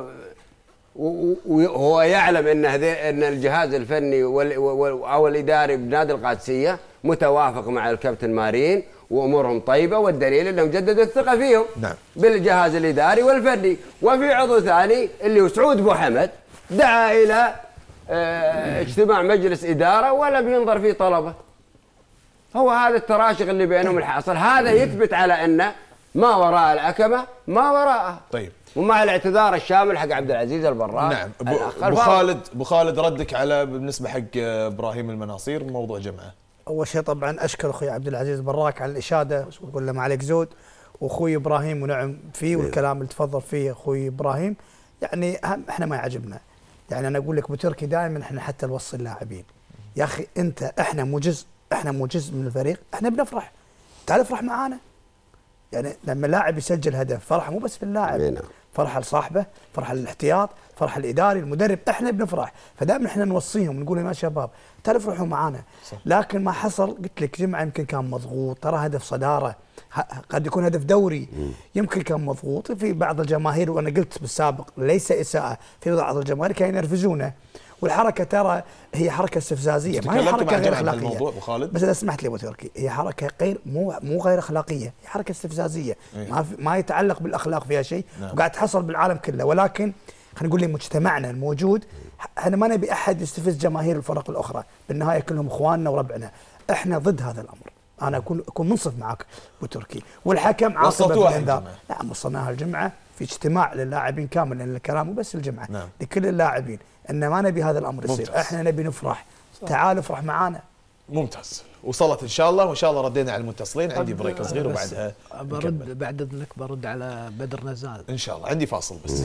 وهو يعلم ان ان الجهاز الفني او الاداري بنادي القادسيه متوافق مع الكابتن مارين وامورهم طيبه، والدليل انهم جددوا الثقه فيهم. نعم. بالجهاز الاداري والفني، وفي عضو ثاني اللي هو سعود بو حمد دعا الى اه اجتماع مجلس اداره ولم ينظر في طلبه. هو هذا التراشق اللي بينهم الحاصل، هذا يثبت على ان ما وراء العكبه ما وراءها. طيب. ومع الاعتذار الشامل حق عبد العزيز البراك. نعم. ابو خالد ابو خالد ردك على بالنسبه حق ابراهيم المناصير موضوع جمعه. اول شيء طبعا اشكر اخوي عبد العزيز براك على الاشاده واقول له ما عليك زود، واخوي ابراهيم ونعم فيه والكلام اللي تفضل فيه اخوي ابراهيم، يعني احنا ما يعجبنا، يعني انا اقول لك بتركي دائما احنا حتى نوصي اللاعبين يا اخي انت احنا مو جزء احنا مو جزء من الفريق، احنا بنفرح تعال افرح معانا، يعني لما لاعب يسجل هدف فرحه مو بس للاعب، فرحه لصاحبه، فرحه للاحتياط، فرحه الاداري، المدرب، احنا بنفرح، فدائما احنا نوصيهم نقول يا شباب تعالوا افرحوا معانا. لكن ما حصل قلت لك جمعه يمكن كان مضغوط، ترى هدف صداره قد يكون هدف دوري، يمكن كان مضغوط في بعض الجماهير، وانا قلت بالسابق ليس اساءه، في بعض الجماهير كانوا ينرفزونه، والحركه ترى هي حركه استفزازيه ما هي حركه غير اخلاقيه. بس اذا سمحت لي ابو تركي هي حركه غير مو مو غير اخلاقيه، هي حركه استفزازيه إيه؟ ما ما يتعلق بالاخلاق فيها شيء. نعم. وقاعد تحصل بالعالم كله، ولكن خلينا نقول لي مجتمعنا الموجود احنا ما نبي احد يستفز جماهير الفرق الاخرى، بالنهايه كلهم اخواننا وربعنا، احنا ضد هذا الامر. انا اكون اكون منصف معك ابو تركي، والحكم عاقبه بالانذار. نعم وصلناها الجمعه في اجتماع للاعبين كامل، لان الكلام مو بس الجمعه. نعم. لكل اللاعبين ان ما نبي هذا الامر يصير، احنا نبي نفرح. تعال افرح معانا، ممتاز، وصلت ان شاء الله، وان شاء الله ردينا على المتصلين. عندي بريك صغير وبعدها برد بعد اذنك برد على بدر نزال ان شاء الله. عندي فاصل بس.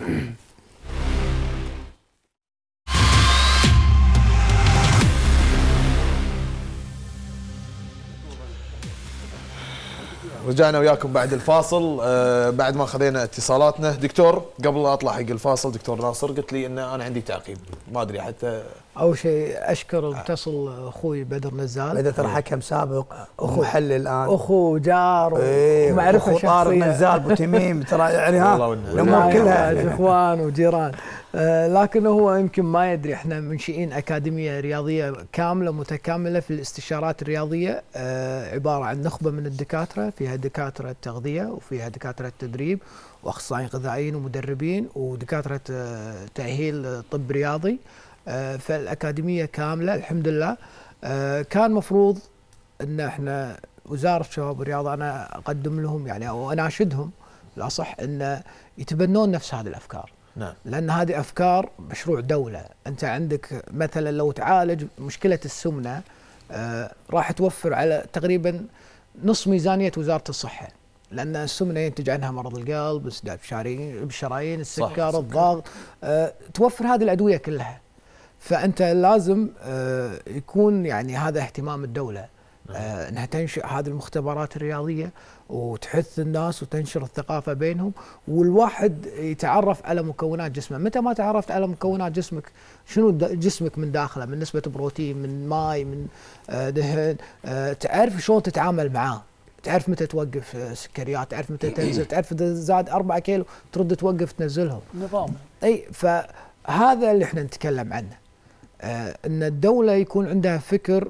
رجعنا وياكم بعد الفاصل. آه بعد ما خذينا اتصالاتنا. دكتور، قبل لا اطلع حق الفاصل، دكتور ناصر قلت لي ان انا عندي تعقيب، ما ادري حتى. اول شيء اشكر المتصل اخوي بدر نزال. بدر ترى حكم سابق ومحلل الان، اخو جار ومعرفه شخصيه. طارق نزال ابو تميم ترى يعني ها الامور كلها اخوان وجيران. آه لكن هو يمكن ما يدري احنا منشئين اكاديميه رياضيه كامله متكامله في الاستشارات الرياضيه، آه عباره عن نخبه من الدكاتره، فيها دكاتره تغذيه وفيها دكاتره تدريب واخصائيين غذائيين ومدربين ودكاتره آه تاهيل طب رياضي. آه فالاكاديميه كامله الحمد لله. آه كان مفروض ان احنا وزاره الشباب والرياضه انا اقدم لهم يعني او اناشدهم الاصح ان يتبنون نفس هذه الافكار. نعم. لأن هذه أفكار مشروع دولة. أنت عندك مثلا لو تعالج مشكلة السمنة آه راح توفر على تقريبا نص ميزانية وزارة الصحة، لأن السمنة ينتج عنها مرض القلب، انسداد بالشرايين، السكر، الضغط، آه توفر هذه الأدوية كلها. فأنت لازم آه يكون يعني هذا اهتمام الدولة، آه انها تنشئ هذه المختبرات الرياضيه وتحث الناس وتنشر الثقافه بينهم، والواحد يتعرف على مكونات جسمه. متى ما تعرفت على مكونات جسمك، شنو جسمك من داخله، من نسبه بروتين، من ماء، من آه دهن، آه تعرف شلون تتعامل معاه، تعرف متى توقف سكريات، تعرف متى تنزل، تعرف اذا زاد أربعة كيلو ترد توقف تنزلهم. نظام. اي فهذا اللي احنا نتكلم عنه. آه ان الدوله يكون عندها فكر،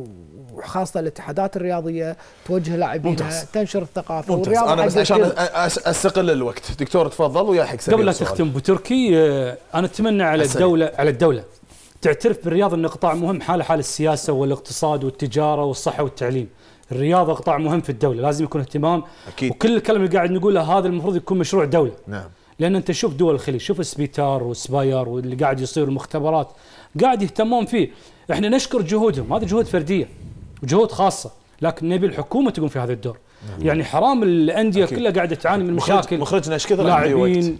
وخاصه الاتحادات الرياضيه توجه لاعبينها تنشر الثقافه والرياضه. انا بس عشان استقل الوقت، دكتور تفضل ويا حق قبل لا تختم ابو تركي، آه انا اتمنى على السريع. الدوله على الدوله تعترف بالرياضه انه قطاع مهم حال حال السياسه والاقتصاد والتجاره والصحه والتعليم. الرياضه قطاع مهم في الدوله، لازم يكون اهتمام. أكيد. وكل الكلام اللي قاعد نقوله هذا المفروض يكون مشروع دوله. نعم. لان انت شوف دول الخليج، شوف سبيتار وسباير واللي قاعد يصير المختبرات قاعد يهتمون فيه. احنا نشكر جهودهم، هذه جهود فرديه وجهود خاصه، لكن نبي الحكومه تقوم في هذا الدور. مم. يعني حرام الانديه كلها قاعده تعاني من مشاكل. مخرجنا ايش كثر لاعبين.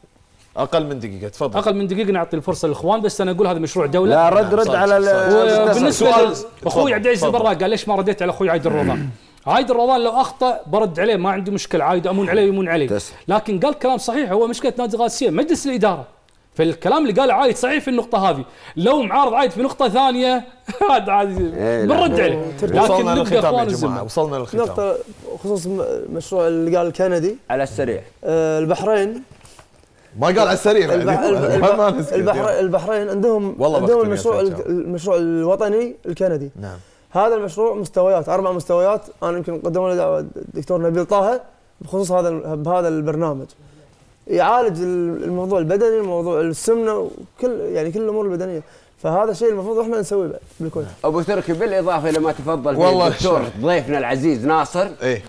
اقل من دقيقه تفضل. اقل من دقيقه نعطي الفرصه للاخوان، بس انا اقول هذا مشروع دوله. لا رد رد على بالنسبه اخوي عبد العزيز البراق قال ليش ما رديت على اخوي عايد الروضان. عايد الروضان لو اخطا برد عليه، ما عندي مشكله، عايد امون عليه يمون عليه. لكن قال كلام صحيح، هو مشكله نادي القادسيه مجلس الاداره. فالكلام اللي قاله عايد صحيح في النقطه هذه، لو معارض عايد في نقطه ثانيه هذا عادي بنرد عليه. لكن نبقى اخوان الجماعه. وصلنا للختام. نقطه خصوص المشروع اللي قال الكندي على السريع. آه البحرين ما قال على السريع. البحرين البحرين عندهم عندهم المشروع المشروع الوطني الكندي. نعم. هذا المشروع مستويات، اربع مستويات. انا يمكن قدموا لي دعوه الدكتور نبيل طه بخصوص هذا بهذا البرنامج. يعالج الموضوع البدني، موضوع السمنه وكل يعني كل الامور البدنيه. فهذا الشيء المفروض احنا نسويه بالكويت. ابو تركي بالاضافه الى ما تفضل فيه الدكتور ضيفنا العزيز ناصر، ايه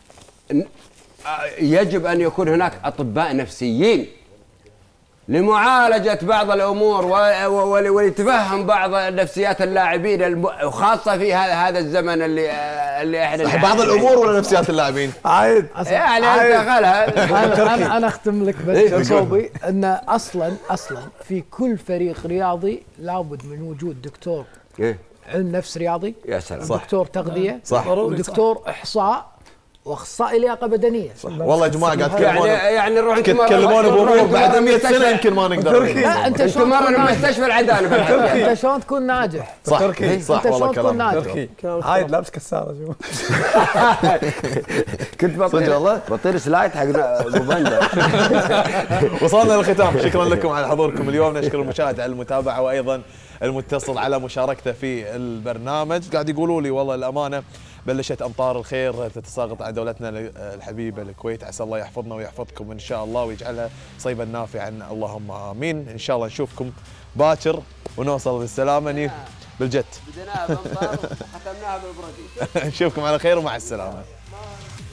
يجب ان يكون هناك اطباء نفسيين لمعالجه بعض الامور ولتفهم بعض نفسيات اللاعبين، وخاصه في هذا الزمن اللي اللي احنا بعض الامور ولا نفسيات اللاعبين. عايد يعني انت خلها. انا انا اختم لك بس صوبي ان اصلا اصلا في كل فريق رياضي لابد من وجود دكتور علم نفس رياضي، يا سلام، دكتور تغذيه، صح، ودكتور احصاء، واخصائي لياقه بدنيه. والله يا جماعه قاعد تكلمون يعني يعني نروح تكلمون بامور بعد مئة سنه يمكن ما نقدر. لا انت شلون تمر المستشفى العداله. انت شلون تكون ناجح؟ صح صح والله كلام. عايد لابس كساره جوا. كنت بطير والله بطير سلايد حق ابو بندا. وصلنا للختام. شكرا لكم على حضوركم اليوم، نشكر المشاهد على المتابعه، وايضا المتصل على مشاركته في البرنامج. قاعد يقولوا لي والله الامانه بلشت امطار الخير تتساقط على دولتنا الحبيبه الكويت، عسى الله يحفظنا ويحفظكم ان شاء الله ويجعلها صيبا نافعا، اللهم امين. ان شاء الله نشوفكم باكر ونوصل بالسلامه نيف بالجت. بديناها بامطار وختمناها بالبرقي. نشوفكم على خير ومع السلامه.